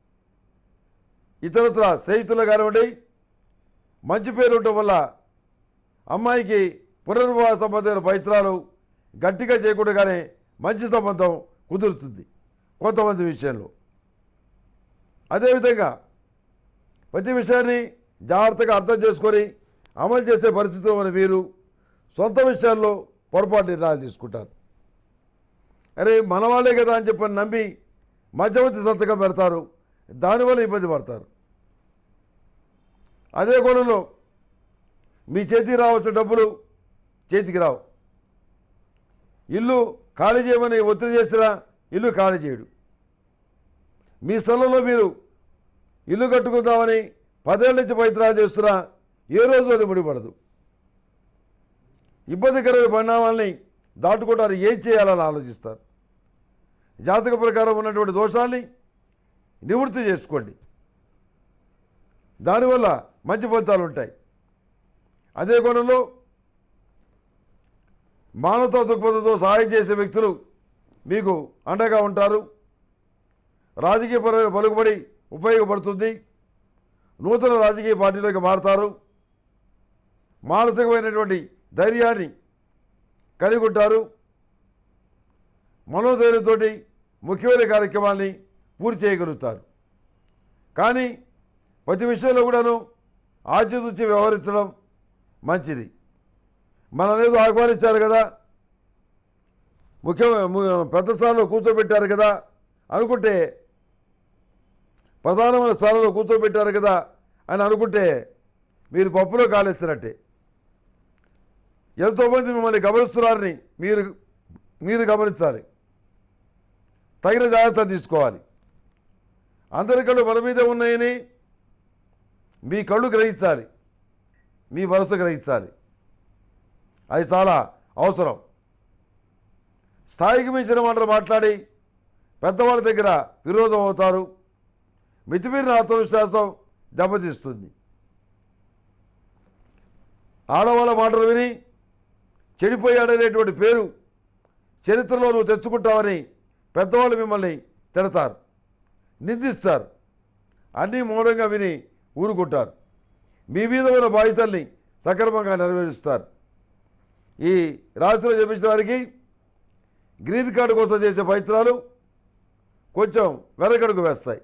ఇతరత్ర స్నేహితుల్లో కానివ్వండి మంచి పేరు ఉండటం వల్ల అమ్మాయికి పునర్వివాహ సంబంధమైన ప్రయత్నాలు గట్టిగా చేయకుండానే మంచి సంబంధం కుదురుతుంది కొంతమంది విషయంలో. అదేవిధంగా ప్రతి విషయాన్ని జాగ్రత్తగా అర్థం చేసుకొని అమలు చేసే పరిస్థితుల్లో ఉన్న వీరు సొంత విషయాల్లో పొరపాటు నిర్ణయాలు తీసుకుంటారు. అరే మన వాళ్ళే కదా అని చెప్పని నమ్మి మధ్యవర్తి సంతకం పెడతారు, దానివల్ల ఇబ్బంది పడతారు. అదే కోణంలో మీ చేతికి రావాల్సిన డబ్బులు చేతికి రావు. ఇల్లు ఖాళీ చేయమని ఒత్తిడి చేసినా ఇల్లు ఖాళీ చేయడు. మీ స్థలంలో మీరు ఇల్లు కట్టుకుందామని 10 ఏళ్ళ నుంచి ప్రయత్నాలు చేస్తున్నా ఏ రోజు అది ముడిపడదు. ఇబ్బందికరమైన పరిణామాలని దాటుకోవడానికి ఏం చేయాలని ఆలోచిస్తారు. జాతక ప్రకారం ఉన్నటువంటి దోషాల్ని నివృత్తి చేసుకోండి, దానివల్ల మంచి ఫలితాలు ఉంటాయి. అదే కోణంలో మానవతా దృక్పథంతో సహాయం చేసే వ్యక్తులు మీకు అండగా ఉంటారు. రాజకీయ పలుకుబడి ఉపయోగపడుతుంది. నూతన రాజకీయ పార్టీలోకి మారతారు. మానసికమైనటువంటి ధైర్యాన్ని కలిగి ఉంటారు. మనోధైర్యంతో ముఖ్యమైన కార్యక్రమాల్ని పూర్తి చేయగలుగుతారు. కానీ ప్రతి విషయంలో కూడాను ఆచితూచి వ్యవహరించడం మంచిది. మననేదో ఆహ్వానించారు కదా, పెద్ద స్థానంలో కూర్చోబెట్టారు కదా అనుకుంటే, ప్రధానమైన స్థానంలో కూర్చోబెట్టారు కదా అని అనుకుంటే మీరు పప్పులో కాలేస్తున్నట్టే. ఎంతోమంది మిమ్మల్ని గమనిస్తున్నారని మీరు గమనించాలి. తగిన జాగ్రత్తలు తీసుకోవాలి. అందరి కళ్ళు మన మీదే ఉన్నాయని మీ కళ్ళు గ్రహించాలి, మీ మనసు గ్రహించాలి. అది చాలా అవసరం. స్థాయికి మించిన మాటలు మాట్లాడి పెద్దవాళ్ళ దగ్గర విరోధం అవుతారు. మితిమీరిన ఆత్మవిశ్వాసం దెబ్బతీస్తుంది. ఆడవాళ్ళ మాటలు విని చెడిపోయాడనేటువంటి పేరు చరిత్రలో నువ్వు తెచ్చుకుంటావని పెద్దవాళ్ళు మిమ్మల్ని తిడతారు, నిందిస్తారు. అన్నీ మౌనంగా విని ఊరుకుంటారు. మీ మీద ఉన్న బాధ్యతల్ని సక్రమంగా నెరవేరుస్తారు. ఈ రాశిలో జన్మించిన వారికి గ్రీన్ కార్డు కోసం చేసే ప్రయత్నాలు కొంచెం వెనకడుగు వేస్తాయి.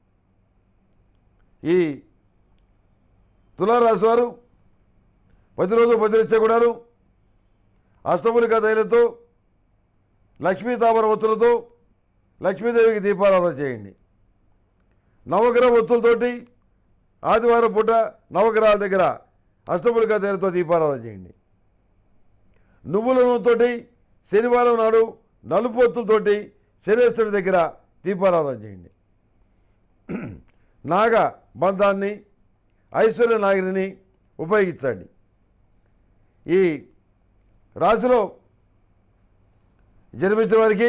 ఈ తులారాశి వారు ప్రతిరోజు ప్రతినిత్య కూడాను అష్టములికా తైలంతో, లక్ష్మీ తామర ఒత్తులతో లక్ష్మీదేవికి దీపారాధన చేయండి. నవగ్రహ ఒత్తులతోటి ఆదివారం పూట నవగ్రహాల దగ్గర అష్టములికా తైలంతో దీపారాధన చేయండి. నువ్వుల నూనెతోటి శనివారం నాడు నలుపు ఒత్తులతోటి శనేశ్వరుడి దగ్గర దీపారాధన చేయండి. నాగ బంధాన్ని, ఐశ్వర్య నాగిని ఉపయోగించండి. ఈ రాశిలో జన్మించిన వారికి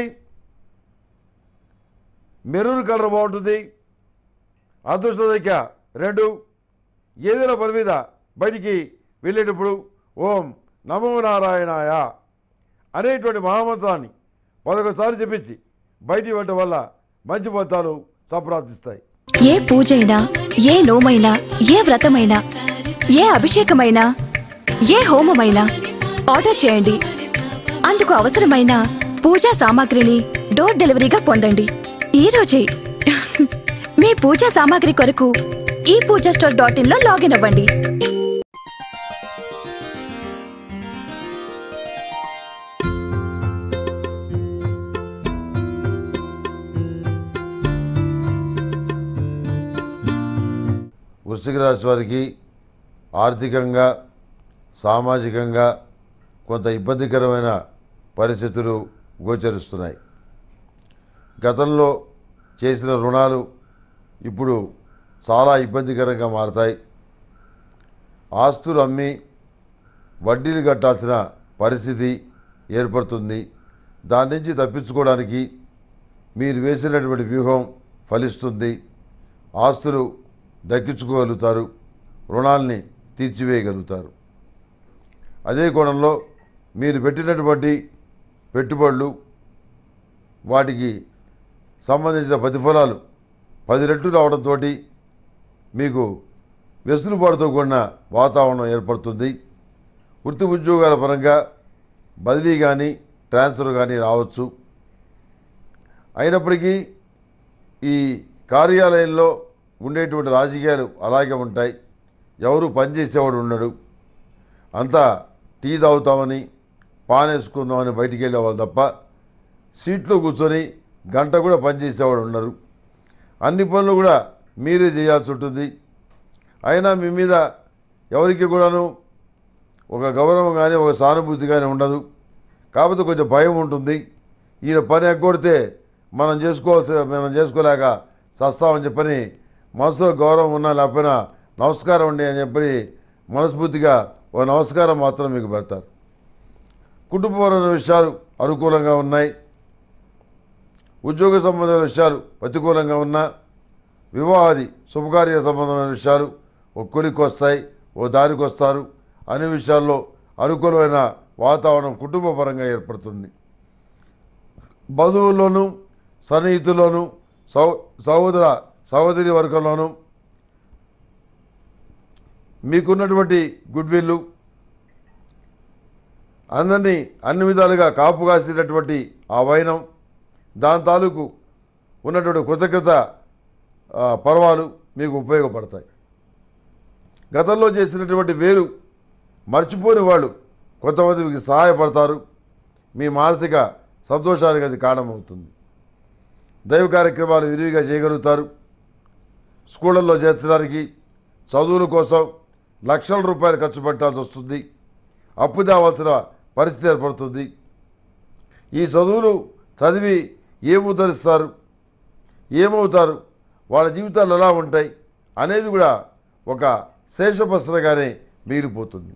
మెరూన్ కలర్ బాగుంటుంది. అదృష్ట సంఖ్య 2. ఏదైనా పని మీద బయటికి వెళ్ళేటప్పుడు ఓం నమో నారాయణాయ అనేటువంటి మహామంత్రాన్ని 11 సార్లు చెప్పించి బయటికి వెళ్ళటం వల్ల మంచి ఫలితాలు సంప్రాప్తిస్తాయి. ఏ పూజైనా, ఏ నోమైనా, ఏ వ్రతమైనా, ఏ అభిషేకమైనా, ఏ హోమమైనా ఆర్డర్ చేయండి. అందుకు అవసరమైన పూజా సామాగ్రిని డోర్ డెలివరీగా పొందండి ఈ రోజే. మీ పూజా సామాగ్రి కొరకు ఈ పూజాస్టోర్.in లో లాగిన్ అవ్వండి. వృశ్చిక రాశి వారికి ఆర్థికంగా, సామాజికంగా కొంత ఇబ్బందికరమైన పరిస్థితులు గోచరిస్తున్నాయి. గతంలో చేసిన రుణాలు ఇప్పుడు చాలా ఇబ్బందికరంగా మారతాయి. ఆస్తులు అమ్మి వడ్డీలు కట్టాల్సిన పరిస్థితి ఏర్పడుతుంది. దాని నుంచి తప్పించుకోవడానికి మీరు వేసినటువంటి వ్యూహం ఫలిస్తుంది. ఆస్తులు దక్కించుకోగలుగుతారు, రుణాల్ని తీర్చివేయగలుగుతారు. అదే కోణంలో మీరు పెట్టినటువంటి పెట్టుబడులు, వాటికి సంబంధించిన ప్రతిఫలాలు 10 రెట్లు రావడంతో మీకు వెసులుబాటుతో కూడిన వాతావరణం ఏర్పడుతుంది. వృత్తి ఉద్యోగాల పరంగా బదిలీ కానీ ట్రాన్స్ఫర్ కానీ రావచ్చు. అయినప్పటికీ ఈ కార్యాలయంలో ఉండేటువంటి రాజకీయాలు అలాగే ఉంటాయి. ఎవరు పనిచేసేవాడు ఉండడు. అంతా టీ తాగుతామని పాన్ వేసుకుందామని బయటికి వెళ్ళేవాళ్ళు తప్ప సీట్లో కూర్చొని గంట కూడా పనిచేసేవాడు ఉన్నారు. అన్ని పనులు కూడా మీరే చేయాల్సి ఉంటుంది. అయినా మీ మీద ఎవరికి కూడాను ఒక గౌరవం కానీ ఒక సానుభూతి కానీ ఉండదు. కాకపోతే కొంచెం భయం ఉంటుంది. ఈయన పని ఎగ్గొడితే మనం చేసుకోలేక చస్తామని చెప్పని మనసులో గౌరవం ఉన్నా లేకపోయినా నమస్కారం అండి అని చెప్పి మనస్ఫూర్తిగా ఒక నమస్కారం మాత్రం మీకు పెడతారు. కుటుంబపరమైన విషయాలు అనుకూలంగా ఉన్నాయి. ఉద్యోగ సంబంధమైన విషయాలు ప్రతికూలంగా ఉన్నా వివాహాది శుభకార్య సంబంధమైన విషయాలు ఒక కొలికి వస్తాయి, ఓ దారికి వస్తారు. అన్ని విషయాల్లో అనుకూలమైన వాతావరణం కుటుంబపరంగా ఏర్పడుతుంది. బంధువుల్లోనూ సన్నిహితుల్లోనూ సహోదరి వర్గంలోనూ మీకున్నటువంటి గుడ్విల్లు అందరినీ అన్ని విధాలుగా కాపు కాసినటువంటి ఆ వైనం, దాని తాలూకు ఉన్నటువంటి కృతజ్ఞత పర్వాలు మీకు ఉపయోగపడతాయి. గతంలో చేసినటువంటి వేరు మర్చిపోని వాళ్ళు కొంతమంది మీకు సహాయపడతారు. మీ మానసిక సంతోషానికి అది కారణమవుతుంది. దైవ కార్యక్రమాలు విరివిగా చేయగలుగుతారు. స్కూళ్ళల్లో చేర్చడానికి చదువుల కోసం లక్షల రూపాయలు ఖర్చు పెట్టాల్సి వస్తుంది. అప్పు తేవాల్సిన పరిస్థితి ఏర్పడుతుంది. ఈ చదువులు చదివి ఏమవుతారు, వాళ్ళ జీవితాలు ఎలా ఉంటాయి అనేది కూడా ఒక శేషప్రశ్నగానే మిగిలిపోతుంది.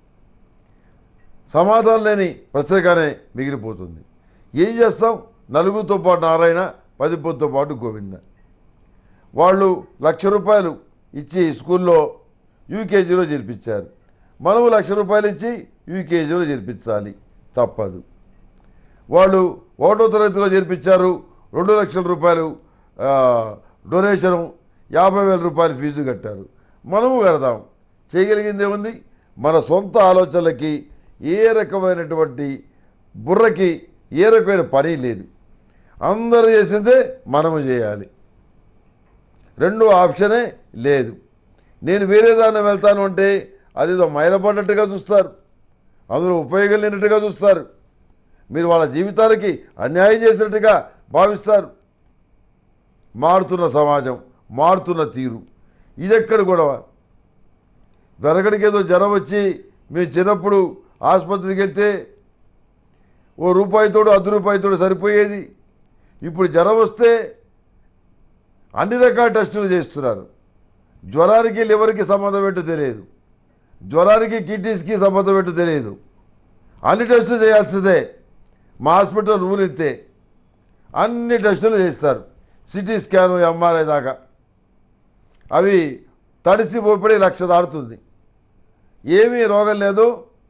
సమాధానం లేని ప్రశ్నగానే మిగిలిపోతుంది. ఏం చేస్తాం? నలుగురితో పాటు నారాయణ, 10 మందితో పాటు గోవింద. వాళ్ళు ₹1,00,000 ఇచ్చి స్కూల్లో యూకేజీలో చేర్పించారు. మనము ₹1,00,000 ఇచ్చి యూకేజీలో చేర్పించాలి, తప్పదు. వాళ్ళు 1వ తరగతిలో చేర్పించారు, ₹2,00,000 డొనేషను, ₹50,000 ఫీజు కట్టారు. మనము కడదాం. చేయగలిగింది ఏముంది? మన సొంత ఆలోచనలకి ఏ రకమైనటువంటి బుర్రకి ఏ రకమైన పని లేదు. అందరూ చేసిందే మనము చేయాలి. రెండో ఆప్షనే లేదు. నేను వేరే దాన్ని వెళ్తాను అంటే అదేదో మైలపడ్డట్టుగా చూస్తారు, అందులో ఉపయోగం లేనట్టుగా చూస్తారు. మీరు వాళ్ళ జీవితాలకి అన్యాయం చేసినట్టుగా భావిస్తారు. మారుతున్న సమాజం, మారుతున్న తీరు, ఇదెక్కడ గొడవ? వెనకడికి ఏదో జ్వరం వచ్చి మేము చిన్నప్పుడు ఆసుపత్రికి వెళ్తే ఓ రూపాయితోడు ₹10 సరిపోయేది. ఇప్పుడు జ్వరం వస్తే అన్ని రకాల టెస్టులు చేస్తున్నారు. జ్వరానికి లివర్కి సంబంధం ఏంటో తెలియదు, జ్వరానికి కిడ్నీస్కి సంబంధం ఏంటో తెలియదు. అన్ని టెస్టులు చేయాల్సిందే. మా హాస్పిటల్ రూల్ ఇస్తే అన్ని టెస్టులు చేస్తారు, సిటీ స్కాను, ఎంఆర్ఐ దాకా. అవి తడిసి పోపడి 1,00,000 దాటుతుంది. ఏమీ రోగం లేదు.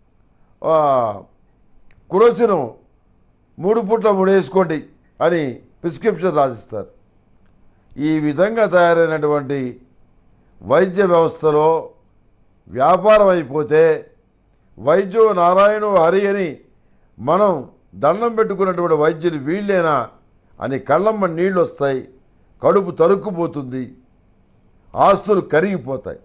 కురోసిను 3 పూట్ల 3 వేసుకోండి అని ప్రిస్క్రిప్షన్ రాసిస్తారు. ఈ విధంగా తయారైనటువంటి వైద్య వ్యవస్థలో వ్యాపారం అయిపోతే వైద్యో నారాయణో హరి అని మనం దండం పెట్టుకున్నటువంటి వైద్యులు వీళ్ళేనా అని కళ్ళమ్మ నీళ్ళు వస్తాయి, కడుపు తరుక్కుపోతుంది, ఆస్తులు కరిగిపోతాయి.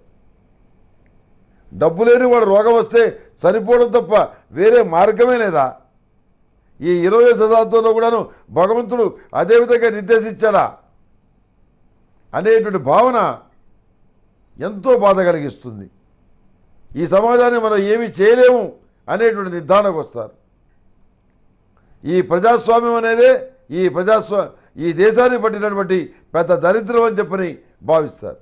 డబ్బు లేని వాడు రోగం వస్తే సరిపోవడం తప్ప వేరే మార్గమే లేదా? ఈ 20వ శతాబ్దంలో కూడాను భగవంతుడు అదే విధంగా నిర్దేశించాడా అనేటువంటి భావన ఎంతో బాధ కలిగిస్తుంది. ఈ సమాజాన్ని మనం ఏమీ చేయలేము అనేటువంటి నిర్ధారణకు వస్తారు. ఈ ప్రజాస్వామ్యం అనేదే ఈ దేశాన్ని పట్టినటువంటి పెద్ద దరిద్రం అని చెప్పని భావిస్తారు.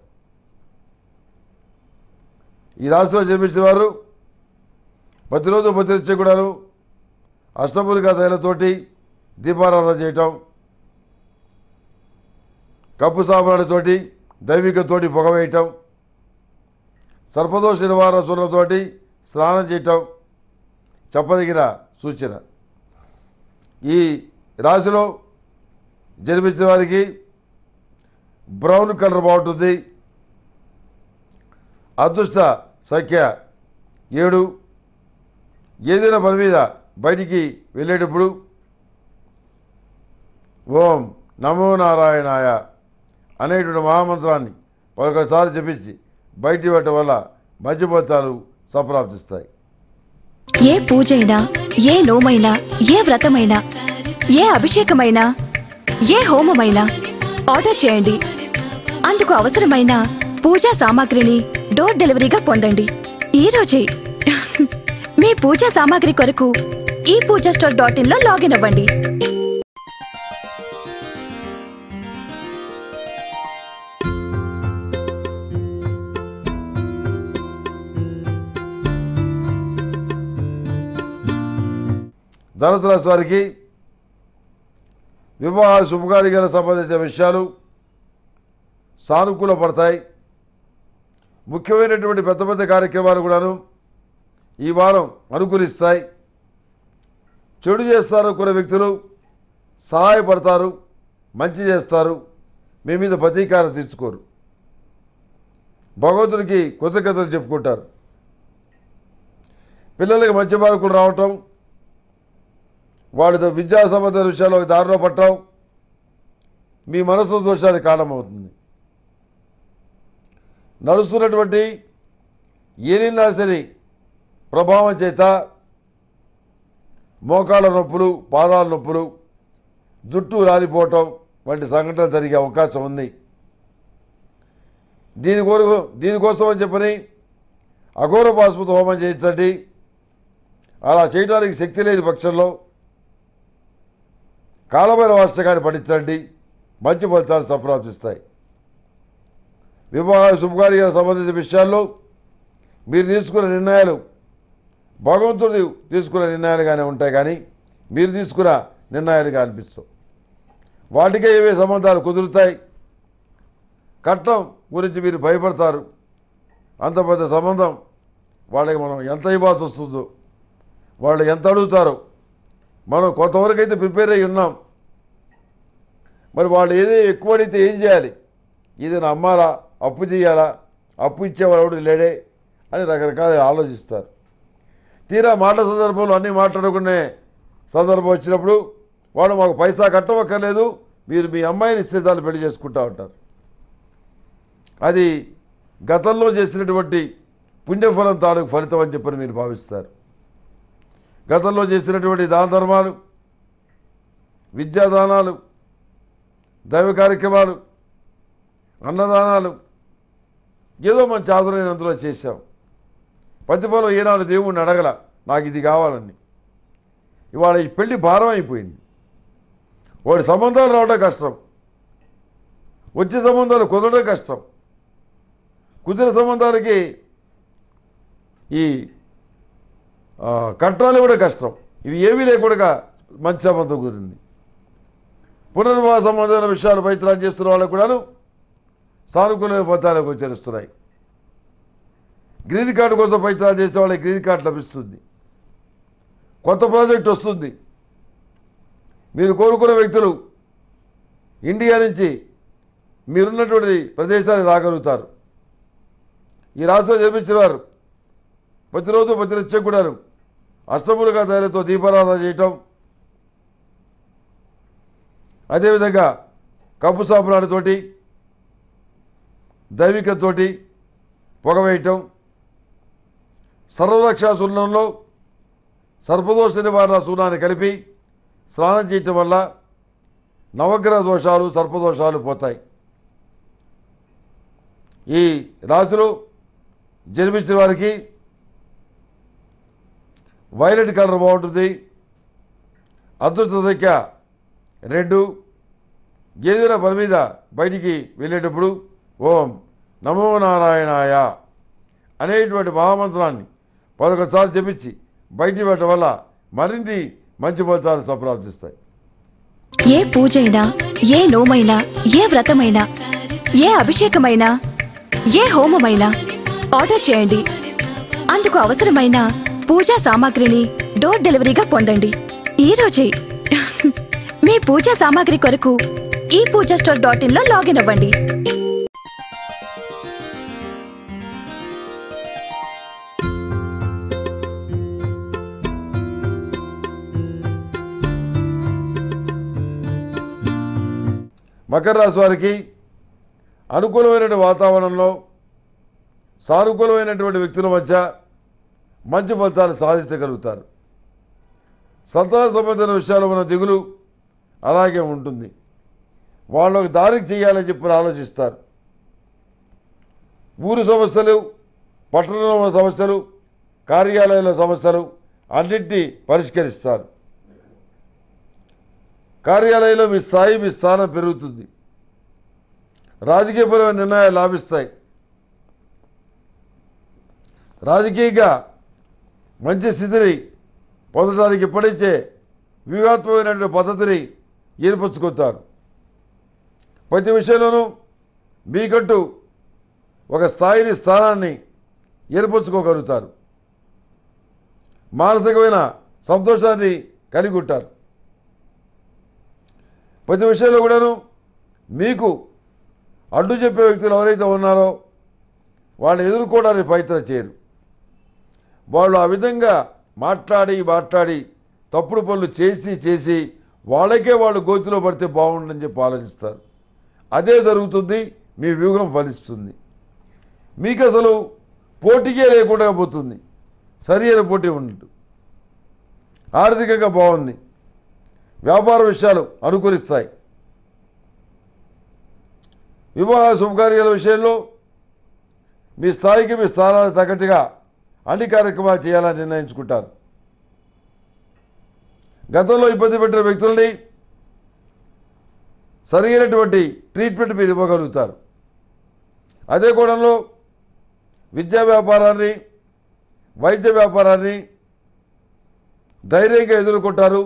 ఈ రాశిలో జన్మించిన వారు ప్రతిరోజు ప్రతినిత్య కూడాను అష్టమూలికా తైలతోటి దీపారాధన చేయటం, కప్పు సాంబ్రాణితోటి దైవికతోటి పొగ వేయటం, సర్పదోష నివారణ సూర్లతోటి స్నానం చేయటం చెప్పదగిన సూచన. ఈ రాశిలో జన్మించిన వారికి బ్రౌన్ కలర్ బాగుంటుంది. అదృష్ట సంఖ్య 7. ఏదైనా పని మీద బయటికి వెళ్ళేటప్పుడు ఓం నమో నారాయణాయ అనేటువంటి మహామంత్రాన్ని 11 సార్లు జపించి బయటికి పెట్టడం వల్ల మంచి ఫలితాలు సంప్రాప్తిస్తాయి. ఏ పూజైనా ఏ నోమైనా ఏ వ్రతమైనా ఏ అభిషేకమైనా ఏ హోమమైనా ఆర్డర్ చేయండి. అందుకు అవసరమైన పూజా సామాగ్రిని డోర్ డెలివరీగా పొందండి ఈ రోజే. మీ పూజా సామాగ్రి కొరకు ఈ పూజా స్టోర్.in లో లాగిన్ అవ్వండి. ధనుసు రాశి వారికి వివాహ శుభకార్యాలకు సంబంధించిన విషయాలు సానుకూల పడతాయి. ముఖ్యమైనటువంటి పెద్ద పెద్ద కార్యక్రమాలు కూడాను ఈ వారం అనుకూలిస్తాయి. చెడు చేస్తారు కొన్ని వ్యక్తులు సహాయపడతారు, మంచి చేస్తారు, మీ మీద ప్రతీకారం తీర్చుకోరు. భగవంతుడికి కృతజ్ఞతలు చెప్పుకుంటారు. పిల్లలకి మంచి మార్కులు రావటం, వాళ్ళతో విద్యా సంబంధ విషయాల్లో దారిలో పట్టడం మీ మనసు దోషానికి కారణమవుతుంది. నడుస్తున్నటువంటి ఏలినాశని ప్రభావం చేత మోకాళ్ళ నొప్పులు, పాదాల నొప్పులు, జుట్టు రాలిపోవటం వంటి సంఘటనలు జరిగే అవకాశం ఉంది. దీనికోసం అని చెప్పని అఘోర పాశుపత హోమం చేయించండి. అలా చేయడానికి శక్తి లేని పక్షంలో కాలభైరవ అష్టకాన్ని పఠించండి. మంచి ఫలితాలు సంప్రాప్తిస్తాయి. వివాహ శుభకార్యాలకు సంబంధించిన విషయాల్లో మీరు తీసుకున్న నిర్ణయాలు భగవంతుడు తీసుకున్న నిర్ణయాలుగానే ఉంటాయి, కానీ మీరు తీసుకున్న నిర్ణయాలుగా అనిపిస్తాయి. వాటికే ఏవే సంబంధాలు కుదురుతాయి. కట్నం గురించి మీరు భయపడతారు. అంత పెద్ద సంబంధం వాళ్ళకి మనం ఎంత ఇవ్వాల్సి వస్తుందో, వాళ్ళు ఎంత అడుగుతారో, మనం కొంతవరకు అయితే ప్రిపేర్ అయ్యి ఉన్నాం. మరి వాళ్ళు ఏదో ఎక్కువ అడిగితే ఏం చేయాలి? ఏదైనా అమ్మాలా, అప్పు చేయాలా, అప్పు ఇచ్చేవాడు లేడే అని రకరకాల ఆలోచిస్తారు. తీరా మాట సందర్భంలో అన్నీ మాట్లాడుకునే సందర్భం వచ్చినప్పుడు వాడు మాకు పైసా కట్టవక్కర్లేదు, మీరు మీ అమ్మాయిని ఇస్తే చాలు పెళ్లి చేసుకుంటా ఉంటారు. అది గతంలో చేసినటువంటి పుణ్యఫలం తాలూకు ఫలితం అని చెప్పని మీరు భావిస్తారు. గతంలో చేసినటువంటి దాన ధర్మాలు, విద్యాదానాలు, దైవ కార్యక్రమాలు, అన్నదానాలు ఏదో మనం చాదరైనంతలో చేశాం. ప్రతిఫలం ఏనాడు దేవుణ్ణి అడగల నాకు ఇది కావాలని. ఇవాళ ఈ పెళ్లి భారం అయిపోయింది. వాడి సంబంధాలు రావడం కష్టం, వచ్చే సంబంధాలు కుదరడం కష్టం. కుదిరిన సంబంధాలకి ఈ కట్టాలు కూడా కష్టం. ఇవి ఏమీ లేకుండా మంచి సంబంధం కుదిరింది. పునర్వివాహ సంబంధమైన విషయాలు ప్రయత్నాలు చేస్తున్న వాళ్ళకు కూడాను సానుకూలమైన ఫలితాలకు గోచరిస్తున్నాయి. గ్రీన్ కార్డు కోసం ప్రయత్నాలు చేసే వాళ్ళకి గ్రీన్ కార్డు లభిస్తుంది. కొత్త ప్రాజెక్ట్ వస్తుంది. మీరు కోరుకున్న వ్యక్తులు ఇండియా నుంచి మీరున్నటువంటి ప్రదేశానికి రాగలుగుతారు. ఈ రాష్ట్రంలో జన్మించిన వారు ప్రతిరోజు ప్రతినిత్యం కూడాను అష్టములుగా తైలతో దీపారాధన చేయటం, అదేవిధంగా కప్పు సాంబ్రాణితోటి దైవికతోటి పొగవేయటం, సర్వరక్షా సూర్ణంలో సర్పదోష నివారణ సూర్ణాన్ని కలిపి స్నానం చేయటం వల్ల నవగ్రహ దోషాలు, సర్పదోషాలు పోతాయి. ఈ రాశిలో జన్మించిన వారికి వైలెట్ కలర్ బాగుంటుంది. అదృష్ట సంఖ్య 2. ఏదైనా పని మీద బయటికి వెళ్ళేటప్పుడు ఓం నమో నారాయణాయ అనేటువంటి మహామంత్రాన్ని 11 సార్లు జపించి బయటికి వెళ్ళటం వల్ల మరిన్ని మంచి ఫలితాలు సంప్రాప్తిస్తాయి. ఏ పూజైనా ఏ నోమైనా ఏ వ్రతమైనా ఏ అభిషేకమైనా ఏ హోమమైనా ఆర్డర్ చేయండి. అందుకు అవసరమైన పూజా సామాగ్రిని డోర్ డెలివరీగా పొందండి ఈ రోజే. మీ పూజా సామాగ్రి కొరకు ఈ పూజా స్టోర్.in లో లాగిన్ అవ్వండి. మకర రాశి వారికి అనుకూలమైన వాతావరణంలో సానుకూలమైనటువంటి వ్యక్తుల మధ్య మంచి ఫలితాలు సాధించగలుగుతారు. సంతాన సంబంధించిన విషయాల్లో ఉన్న దిగులు అలాగే ఉంటుంది. వాళ్ళకు దారికి చేయాలని చెప్పి ఆలోచిస్తారు. ఊరు సమస్యలు, పట్టణంలో ఉన్న సమస్యలు, కార్యాలయంలో సమస్యలు అన్నింటినీ పరిష్కరిస్తారు. కార్యాలయంలో మీ స్థాయి, మీ స్థానం పెరుగుతుంది. రాజకీయపరమైన నిర్ణయాలు లాభిస్తాయి. రాజకీయంగా మంచి స్థితిని పొందడానికి ఇప్పటించే వ్యూహాత్మకమైనటువంటి పద్ధతిని ఏర్పరచుకుంటారు. ప్రతి విషయంలోనూ మీకంటూ ఒక స్థాయిని, స్థానాన్ని ఏర్పరచుకోగలుగుతారు. మానసికమైన సంతోషాన్ని కలిగి ఉంటారు. ప్రతి విషయంలో కూడాను మీకు అడ్డు చెప్పే వ్యక్తులు ఎవరైతే ఉన్నారో వాళ్ళని ఎదుర్కోవడానికి ప్రయత్నం చేయరు. వాళ్ళు ఆ విధంగా మాట్లాడి తప్పుడు పనులు చేసి వాళ్ళకే వాళ్ళు గోతిలో పడితే బాగుండని చెప్పి ఆలోచిస్తారు. అదే జరుగుతుంది. మీ వ్యూహం ఫలిస్తుంది. మీకు అసలు పోటీయే లేకుండా పోతుంది. సరి అయిన పోటీ ఉండదు. ఆర్థికంగా బాగుంది. వ్యాపార విషయాలు అనుకూలిస్తాయి. వివాహ శుభకార్యాల విషయంలో మీ స్థాయికి, మీ స్థానానికి తగ్గట్టుగా అన్ని కార్యక్రమాలు చేయాలని నిర్ణయించుకుంటారు. గతంలో ఇబ్బంది పెట్టిన వ్యక్తుల్ని సరైనటువంటి ట్రీట్మెంట్ మీరు ఇవ్వగలుగుతారు. అదే కోణంలో విద్యా వ్యాపారాన్ని, వైద్య వ్యాపారాన్ని ధైర్యంగా ఎదుర్కొంటారు.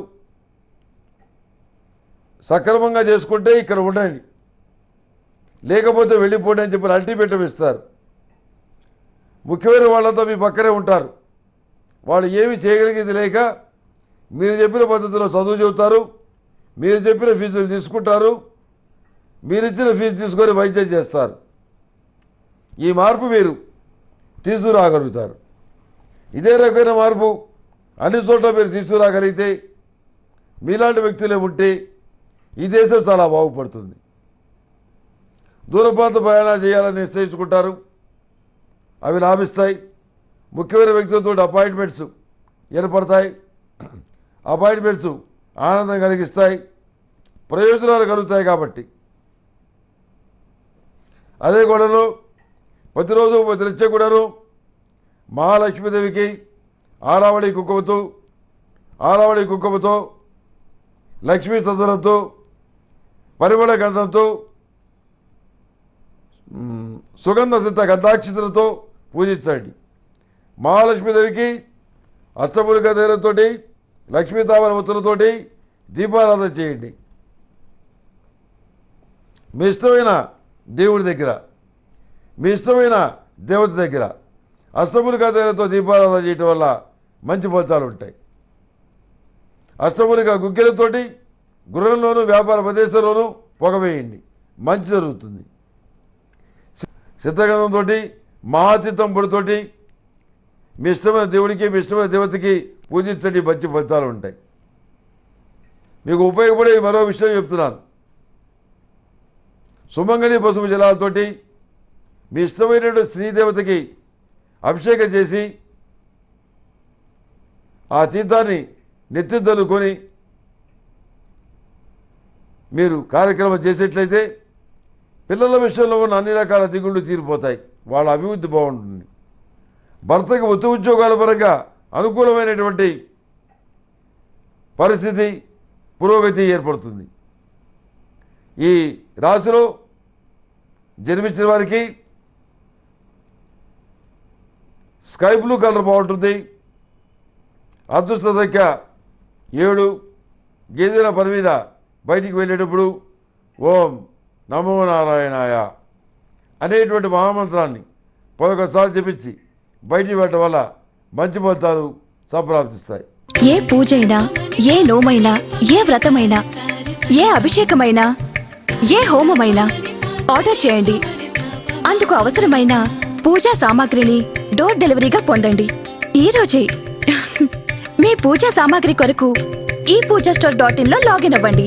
సక్రమంగా చేసుకుంటే ఇక్కడ ఉండండి, లేకపోతే వెళ్ళిపోండి అని చెప్పి అల్టిమేటం ఇస్తారు. ముఖ్యమైన వాళ్ళంతా మీ పక్కనే ఉంటారు. వాళ్ళు ఏమి చేయగలిగేది లేక మీరు చెప్పిన పద్ధతిలో చదువు చెబుతారు. మీరు చెప్పిన ఫీజులు తీసుకుంటారు. మీరు ఇచ్చిన ఫీజు తీసుకొని వైద్యం చేస్తారు. ఈ మార్పు మీరు తీసుకురాగలుగుతారు. ఇదే రకమైన మార్పు అన్ని చోట్ల మీరు తీసుకురాగలిగితే, మీలాంటి వ్యక్తులే ఉంటే ఈ దేశం చాలా బాగుపడుతుంది. దూర ప్రాంత ప్రయాణాలు చేయాలని నిశ్చయించుకుంటారు. అవి లాభిస్తాయి. ముఖ్యమైన వ్యక్తులతో అపాయింట్మెంట్స్ ఏర్పడతాయి. అపాయింట్మెంట్స్ ఆనందం కలిగిస్తాయి, ప్రయోజనాలు కలుగుతాయి. కాబట్టి అదే గొడవలో ప్రతిరోజు ప్రతినిత్యం కూడాను మహాలక్ష్మీదేవికి ఆరావళి కుంకుమతో లక్ష్మీ సదనంతో పరిమళ గంధంతో సుగంధ సిద్ధ గంధాక్షితులతో పూజించండి. మహాలక్ష్మీదేవికి అష్టమూలిక తైలంతోటి, లక్ష్మీ తామర ఒత్తులతోటి దీపారాధన చేయండి. మీ ఇష్టమైన దేవుడి దగ్గర, మీ ఇష్టమైన దేవత దగ్గర అష్టమూలిక తైలంతో దీపారాధన చేయటం వల్ల మంచి ఫలితాలు ఉంటాయి. అష్టమూలిక గుగ్గిలతోటి గృహంలోనూ వ్యాపార ప్రదేశంలోనూ పొగవేయండి, మంచి జరుగుతుంది. సిద్ధగంధంతో, మహాతీర్థం పొడితోటి మీ ఇష్టమైన దేవుడికి, మీ ఇష్టమైన దేవతకి పూజించండి, మంచి ఫలితాలు ఉంటాయి. మీకు ఉపయోగపడే మరో విషయం చెప్తున్నాను. సుమంగళి పసుపు జలాలతోటి మీ ఇష్టమైనటువంటి స్త్రీదేవతకి అభిషేకం చేసి ఆ తీర్థాన్ని నెత్తిన చల్లుకొని మీరు కార్యక్రమం చేసేట్లయితే పిల్లల విషయంలో ఉన్న అన్ని రకాల దిగుళ్ళు తీరిపోతాయి. వాళ్ళ అభివృద్ధి బాగుంటుంది. భర్తకి ఉద్యోగాల పరంగా అనుకూలమైనటువంటి పరిస్థితి, పురోగతి ఏర్పడుతుంది. ఈ రాశిలో జన్మించిన వారికి స్కై బ్లూ కలర్ బాగుంటుంది. అదృష్ట సంఖ్య 7. గేదెల పని మీద బయటికి వెళ్ళేటప్పుడు ఓం నమో నారాయణాయ అనేటువంటి మహామంత్రాన్ని 11 సార్లు జపించి బయటికి వెళ్ళడం వల్ల మంచి ఫలితాలు సంప్రాప్తిస్తాయి. ఏ పూజైనా, ఏ నోమైనా, ఏ వ్రతమైనా, ఏ అభిషేకమైనా, ఏ హోమమైనా ఆర్డర్ చేయండి. అందుకు అవసరమైన పూజా సామాగ్రిని డోర్ డెలివరీగా పొందండి. ఈ రోజే మీ పూజా సామాగ్రి కొరకు ePoojaStore.in లో లాగిన్ అవ్వండి.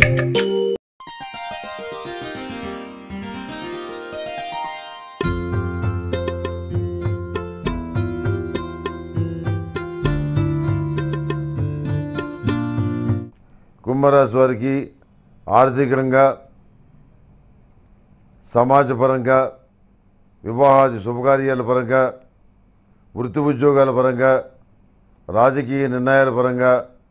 కుంభరాశి వారికి ఆర్థికంగా, సమాజపరంగా, వివాహాది శుభకార్యాల పరంగా, వృత్తి ఉద్యోగాల పరంగా, రాజకీయ నిర్ణయాల పరంగా,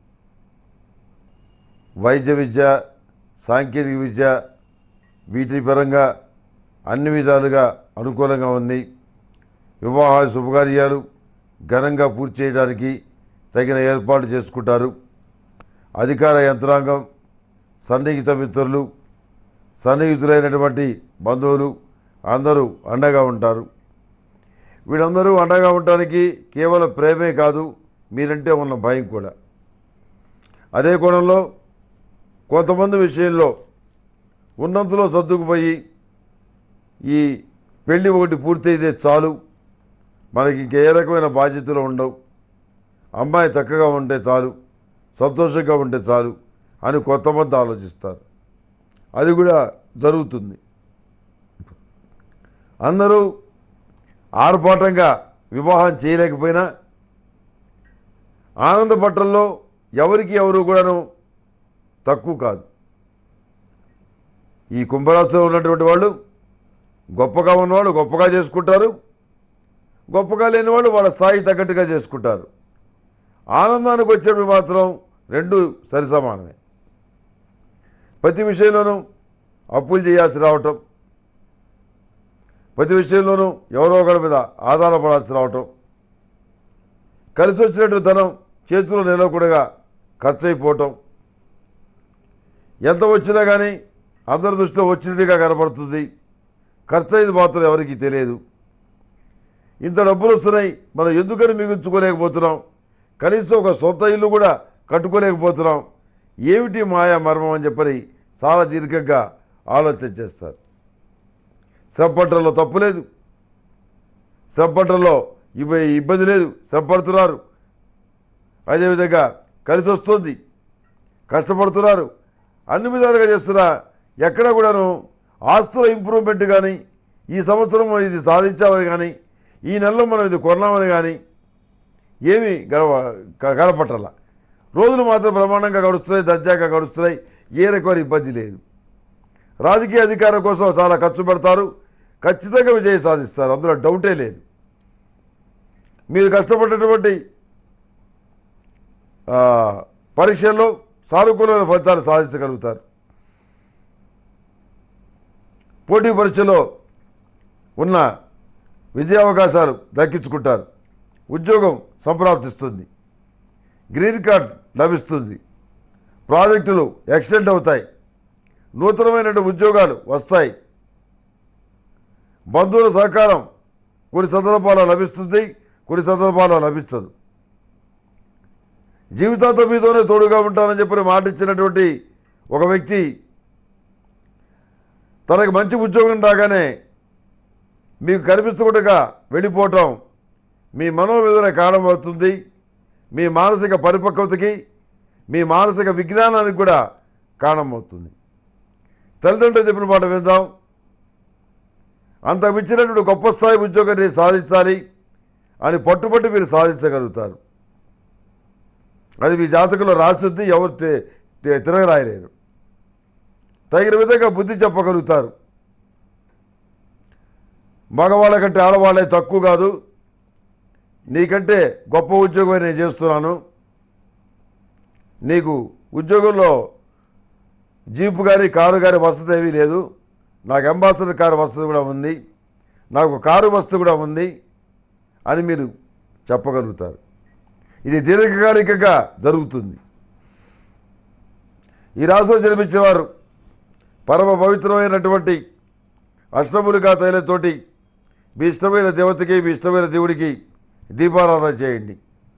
వైద్య విద్య, సాంకేతిక విద్య, వీటి పరంగా అన్ని విధాలుగా అనుకూలంగా ఉంది. వివాహాది శుభకార్యాలు ఘనంగా పూర్తి చేయడానికి తగిన ఏర్పాటు చేసుకుంటారు. అధికార యంత్రాంగం, సన్నిహిత మిత్రులు, సన్నిహితులైనటువంటి బంధువులు అందరూ అండగా ఉంటారు. వీళ్ళందరూ అండగా ఉండటానికి కేవలం ప్రేమే కాదు, మీరంటే ఉన్న భయం కూడా. అదే కోణంలో కొంతమంది విషయంలో ఉన్నంతలో సర్దుకుపోయి ఈ పెళ్ళి ఒకటి పూర్తయితే చాలు, మనకి ఇంకే రకమైన బాధ్యతలు ఉండవు, అమ్మాయి చక్కగా ఉంటే చాలు, సంతోషంగా ఉంటే చాలు అని కొంతమంది ఆలోచిస్తారు. అది కూడా జరుగుతుంది. అందరూ ఆర్భాటంగా వివాహం చేయలేకపోయినా ఆనంద పట్టంలో ఎవరికి ఎవరు కూడాను తక్కువ కాదు. ఈ కుంభరాశిలో ఉన్నటువంటి వాళ్ళు గొప్పగా ఉన్నవాళ్ళు గొప్పగా చేసుకుంటారు, గొప్పగా లేని వాళ్ళు వాళ్ళ స్థాయి తగ్గట్టుగా చేసుకుంటారు. ఆనందానికి వచ్చేప్పుడు మాత్రం రెండు సరిసమానమే. ప్రతి విషయంలోనూ అప్పులు చేయాల్సి రావటం, ప్రతి విషయంలోనూ ఎవరో ఒకరి మీద ఆధారపడాల్సి రావటం, కలిసి వచ్చినట్టు ధనం చేతిలో నిలవకుండా ఖర్చు అయిపోవటం, ఎంత వచ్చినా కానీ అందరి దృష్టిలో వచ్చినట్టుగా కనపడుతుంది, ఖర్చు అయింది మాత్రం ఎవరికీ తెలియదు. ఇంత డబ్బులు వస్తున్నాయి, మనం ఎందుకని మిగుల్చుకోలేకపోతున్నాం, కనీసం ఒక సొంత ఇల్లు కూడా కట్టుకోలేకపోతున్నాం, ఏమిటి మాయా మర్మం అని చెప్పని చాలా దీర్ఘంగా ఆలోచన చేస్తారు. శ్రమపట్టడంలో తప్పు లేదు, శ్రమపట్టడంలో ఇబ్బంది లేదు, శ్రమపడుతున్నారు. అదేవిధంగా కలిసి వస్తుంది, కష్టపడుతున్నారు, అన్ని విధాలుగా చేస్తున్నా ఎక్కడ కూడాను ఆస్తుల ఇంప్రూవ్మెంట్ కానీ, ఈ సంవత్సరం ఇది సాధించామని కానీ, ఈ నెలలో మనం ఇది కొన్నామని కానీ ఏమీ కనపట్టాల. రోజులు మాత్రం బ్రహ్మాండంగా గడుస్తున్నాయి, దర్జాగా గడుస్తున్నాయి, ఏ రకమైన ఇబ్బంది లేదు. రాజకీయ అధికారం కోసం చాలా ఖర్చు పెడతారు, ఖచ్చితంగా విజయం సాధిస్తారు, అందులో డౌటే లేదు. మీరు కష్టపడినటువంటి పరీక్షల్లో సానుకూలమైన ఫలితాలు సాధించగలుగుతారు. పోటీ పరీక్షలో ఉన్న విద్యావకాశాలు దక్కించుకుంటారు, ఉద్యోగం సంప్రాప్తిస్తుంది, గ్రీన్ కార్డ్ లభిస్తుంది, ప్రాజెక్టులు ఎక్స్టెండ్ అవుతాయి, నూతనమైన ఉద్యోగాలు వస్తాయి, బంధువుల సహకారం కొన్ని సందర్భాల్లో లభిస్తుంది, కొన్ని సందర్భాల్లో లభించదు. జీవితాంతం మీతోనే తోడుగా ఉంటానని చెప్పి మాట ఇచ్చినటువంటి ఒక వ్యక్తి తనకు మంచి ఉద్యోగం రాగానే మీకు కనిపించకుండా వెళ్ళిపోవటం మీ మనోవేదన కారణమవుతుంది, మీ మానసిక పరిపక్వతకి, మీ మానసిక విజ్ఞానానికి కూడా కారణమవుతుంది. తల్లిదండ్రులు చెప్పిన మాట విందాం. అంత మించినటువంటి గొప్ప స్థాయి ఉద్యోగాన్ని సాధించాలి అని పట్టుబట్టి మీరు సాధించగలుగుతారు. అది మీ జాతకంలో రాసిద్ది, ఎవరు తిరగరాయలేరు. తగిన విధంగా బుద్ధి చెప్పగలుగుతారు. మగవాళ్ళ కంటే ఆడవాళ్ళే తక్కువ కాదు, నీకంటే గొప్ప ఉద్యోగమే నేను చేస్తున్నాను, నీకు ఉద్యోగంలో జీపు కానీ కారు కానీ వసతి ఏమీ లేదు, నాకు అంబాసిడర్ కారు వసతి కూడా ఉంది, నాకు కారు వసతి కూడా ఉంది అని మీరు చెప్పగలుగుతారు. ఇది దీర్ఘకాలికంగా జరుగుతుంది. ఈ రాశిలో జన్మించిన వారు పరమ పవిత్రమైనటువంటి అష్టములికా తైలతోటి మీ ఇష్టమైన దేవతకి, మీ ఇష్టమైన దేవుడికి దీపారాధన చేయండి.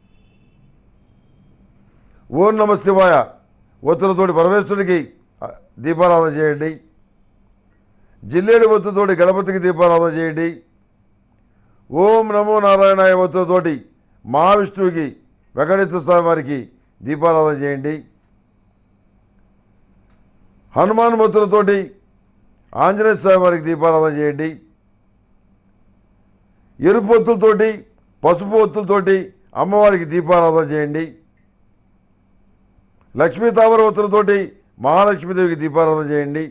ఓం నమ శివాయ ఒత్తులతోటి పరమేశ్వరుడికి దీపారాధన చేయండి. జిల్లేడు ఒత్తుతోటి గణపతికి దీపారాధన చేయండి. ఓం నమో నారాయణాయ ఒత్తులతోటి మహావిష్ణువుకి, వెంకటేశ్వర స్వామి వారికి దీపారాధన చేయండి. హనుమాన్ ఒత్తులతోటి ఆంజనేయ స్వామి వారికి దీపారాధన చేయండి. ఎరుపు ఒత్తులతోటి, పసుపు ఒత్తులతోటి అమ్మవారికి దీపారాధన చేయండి. లక్ష్మీ తామరవత్తులతోటి మహాలక్ష్మీదేవికి దీపారాధన చేయండి.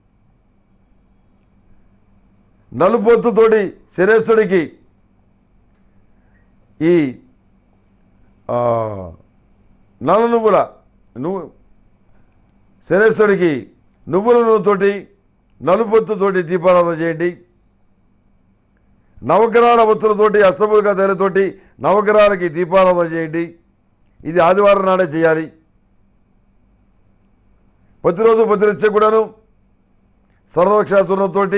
నలుపొత్తుతోటి శనేశ్వరుడికి ఈ నల్ల శనేశ్వరుడికి నువ్వుల నూనెతోటి నలుపొత్తుతోటి దీపారాధన చేయండి. నవగ్రహాల ఒత్తులతోటి అష్టములుగా తేలతోటి నవగ్రహాలకి దీపారాధన చేయండి. ఇది ఆదివారం నాడే చేయాలి. ప్రతిరోజు ప్రతినిత్యం కూడాను సర్వక్షాచూర్ణంతోటి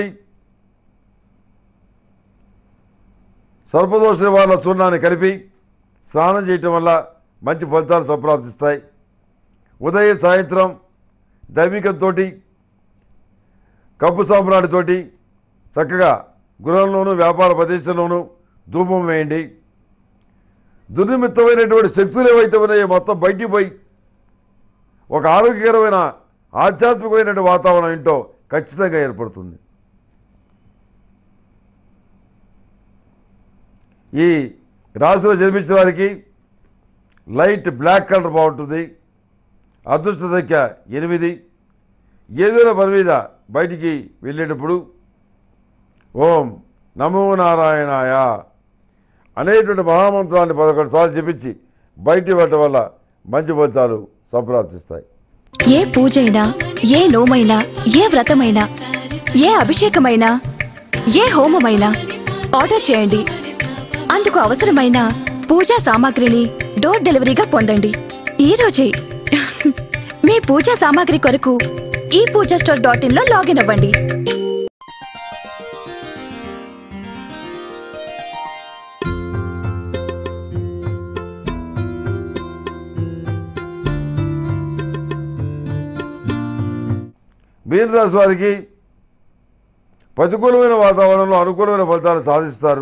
సర్పదోష నివారణ చూర్ణాన్ని కలిపి స్నానం చేయటం వల్ల మంచి ఫలితాలు సంప్రాప్తిస్తాయి. ఉదయం సాయంత్రం దైవికంతో కప్పు సాంబ్రాణితోటి చక్కగా గృహంలోనూ వ్యాపార ప్రదేశంలోనూ ధూపం వేయండి. దుర్నిమిత్తమైనటువంటి శక్తులు ఏవైతే ఉన్నాయో మొత్తం బయటికి పోయి ఒక ఆరోగ్యకరమైన ఆధ్యాత్మికమైన వాతావరణం ఏంటో ఖచ్చితంగా ఏర్పడుతుంది. ఈ రాశిలో జన్మించిన వారికి లైట్ బ్లాక్ కలర్ బాగుంటుంది. అదృష్ట సంఖ్య 8. ఏదైనా పని మీద బయటికి వెళ్ళేటప్పుడు ఓం నమో నారాయణాయ అనేటువంటి మహామంత్రాన్ని 11 సార్లు జపించి బయటికి వెళ్ళటం వల్ల మంచి ఫలితాలు సంప్రాప్తిస్తాయి. ఏ పూజైనా, ఏ నోమైనా, ఏ వ్రతమైనా, ఏ అభిషేకమైనా, ఏ హోమమైనా ఆర్డర్ చేయండి. అందుకు అవసరమైన పూజా సామాగ్రిని డోర్ డెలివరీగా పొందండి. ఈ రోజే మీ పూజా సామాగ్రి కొరకు ఈ పూజాస్టోర్.in లో లాగిన్ అవ్వండి. మీనరాశి వారికి ప్రతికూలమైన వాతావరణంలో అనుకూలమైన ఫలితాలు సాధిస్తారు.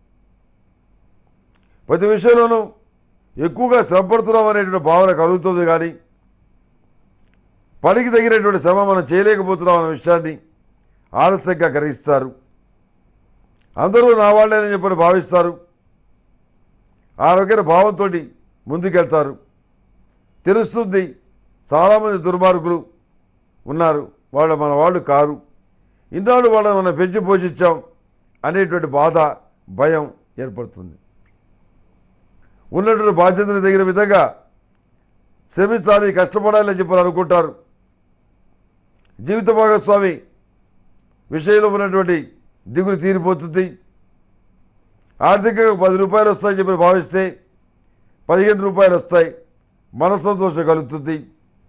ప్రతి విషయంలోనూ ఎక్కువగా శ్రమపడుతున్నాం అనేటువంటి భావన కలుగుతుంది. కానీ పనికి తగినటువంటి శ్రమ మనం చేయలేకపోతున్నాం అనే విషయాన్ని ఆలస్యంగా గ్రహిస్తారు. అందరూ నా వాళ్ళని చెప్పని భావిస్తారు. ఆరోగ్య భావంతో ముందుకెళ్తారు. తెలుస్తుంది చాలామంది దుర్మార్గులు ఉన్నారు, మన వాళ్ళు కారు, ఇన్నాళ్ళు వాళ్ళని మనం పెంచి పోషించాం అనేటువంటి బాధ, భయం ఏర్పడుతుంది. ఉన్నటువంటి బాధ్యతలు తగిన విధంగా శ్రమించాలి, కష్టపడాలి అని చెప్పని అనుకుంటారు. జీవిత భాగస్వామి విషయంలో ఉన్నటువంటి దిగులు తీరిపోతుంది. ఆర్థికంగా 10 రూపాయలు వస్తాయని చెప్పి భావిస్తే 15 రూపాయలు వస్తాయి. మనస్సంతోషం కలుగుతుంది.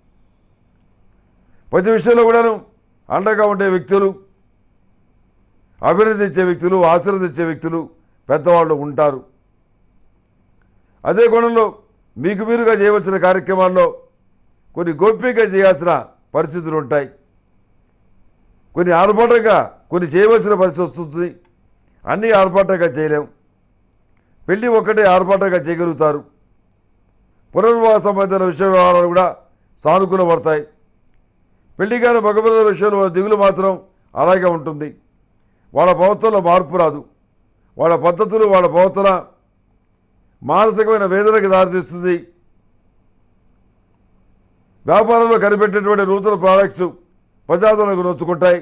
ప్రతి విషయంలో కూడాను అండగా ఉండే వ్యక్తులు, అభినందించే వ్యక్తులు, ఆశీర్వదించే వ్యక్తులు పెద్దవాళ్ళు ఉంటారు. అదే కోణంలో మీకు మీరుగా చేయవలసిన కార్యక్రమాల్లో కొన్ని గోప్యంగా చేయాల్సిన పరిస్థితులు ఉంటాయి. కొన్ని ఆర్భాటంగా కొన్ని చేయవలసిన పరిస్థితి వస్తుంది. అన్నీ ఆర్భాటంగా చేయలేం. పెళ్ళి ఒక్కటే ఆర్భాటంగా చేయగలుగుతారు. పునర్వివాహ సంబంధించిన విషయ వ్యవహారాలు కూడా సానుకూలపడతాయి. పెళ్లి కాని మగపిల్లల విషయంలో దిగులు మాత్రం అలాగే ఉంటుంది. వాళ్ళ ప్రవర్తనలో మార్పు రాదు. వాళ్ళ పద్ధతులు, వాళ్ళ ప్రవర్తన మానసికమైన వేదనకి దారితీస్తుంది. వ్యాపారంలో కనిపెట్టేటువంటి నూతన ప్రాడక్ట్స్ ప్రజాదరణకు నొచ్చుకుంటాయి.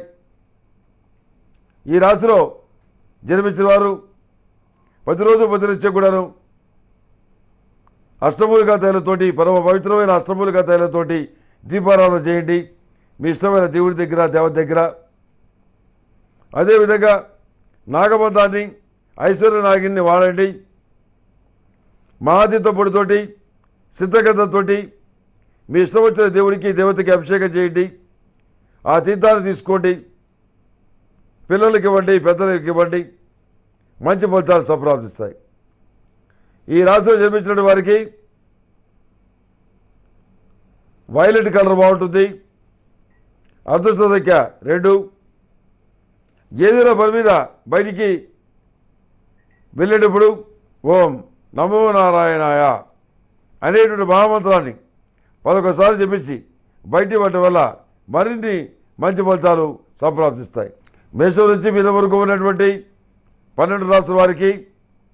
ఈ రాశిలో జన్మించిన వారు ప్రతిరోజు ప్రతినిత్యం కూడాను అష్టమూలికా తైలతోటి, పరమ పవిత్రమైన అష్టమూలికా తైలతోటి దీపారాధన చేయండి. మీ ఇష్టమైన దేవుడి దగ్గర, దేవత దగ్గర. అదేవిధంగా నాగబంధాన్ని, ఐశ్వర్య నాగిని వాడండి. మహాతీర్థ పొడితోటి, సిద్ధగంధంతో మీ ఇష్టం వచ్చిన దేవుడికి, దేవతకి అభిషేకం చేయండి. ఆ తీర్థాన్ని తీసుకోండి. పిల్లలకి ఇవ్వండి, పెద్దలకి ఇవ్వండి. మంచి ఫలితాలు సంప్రాప్తిస్తాయి. ఈ రాశిలో జన్మించిన వారికి వైలెట్ కలర్ బాగుంటుంది. అదృష్ట సంఖ్య 2. ఏదైనా పని మీద బయటికి వెళ్ళేటప్పుడు ఓం నమో నారాయణాయ అనేటువంటి మహామంత్రాన్ని 11 సార్లు చెప్పించి బయటికి పడటం వల్ల మరిన్ని మంచి ఫలితాలు సంప్రాప్తిస్తాయి. మేషం నుంచి మీద వరకు ఉన్నటువంటి 12 రాష్ట్రాల వారికి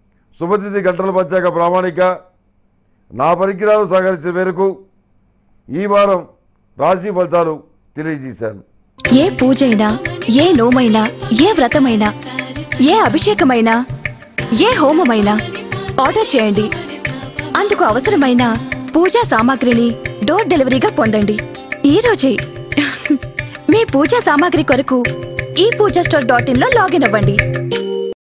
శుభతిథి గంటల పంచాక ప్రామాణిక నా పరికరాలు సహకరించిన మేరకు ఈ వారం రాశి ఫలితాలు తెలియజేశాను. ఏ పూజైనా, ఏ నోమైనా, ఏ వ్రతమైనా, ఏ అభిషేకమైనా, ఏ హోమమైనా ఆర్డర్ చేయండి. అందుకు అవసరమైన పూజా సామాగ్రిని డోర్ డెలివరీగా పొందండి. ఈ రోజే మీ పూజా సామాగ్రి కొరకు ePoojaStore.in లో లాగిన్ అవ్వండి.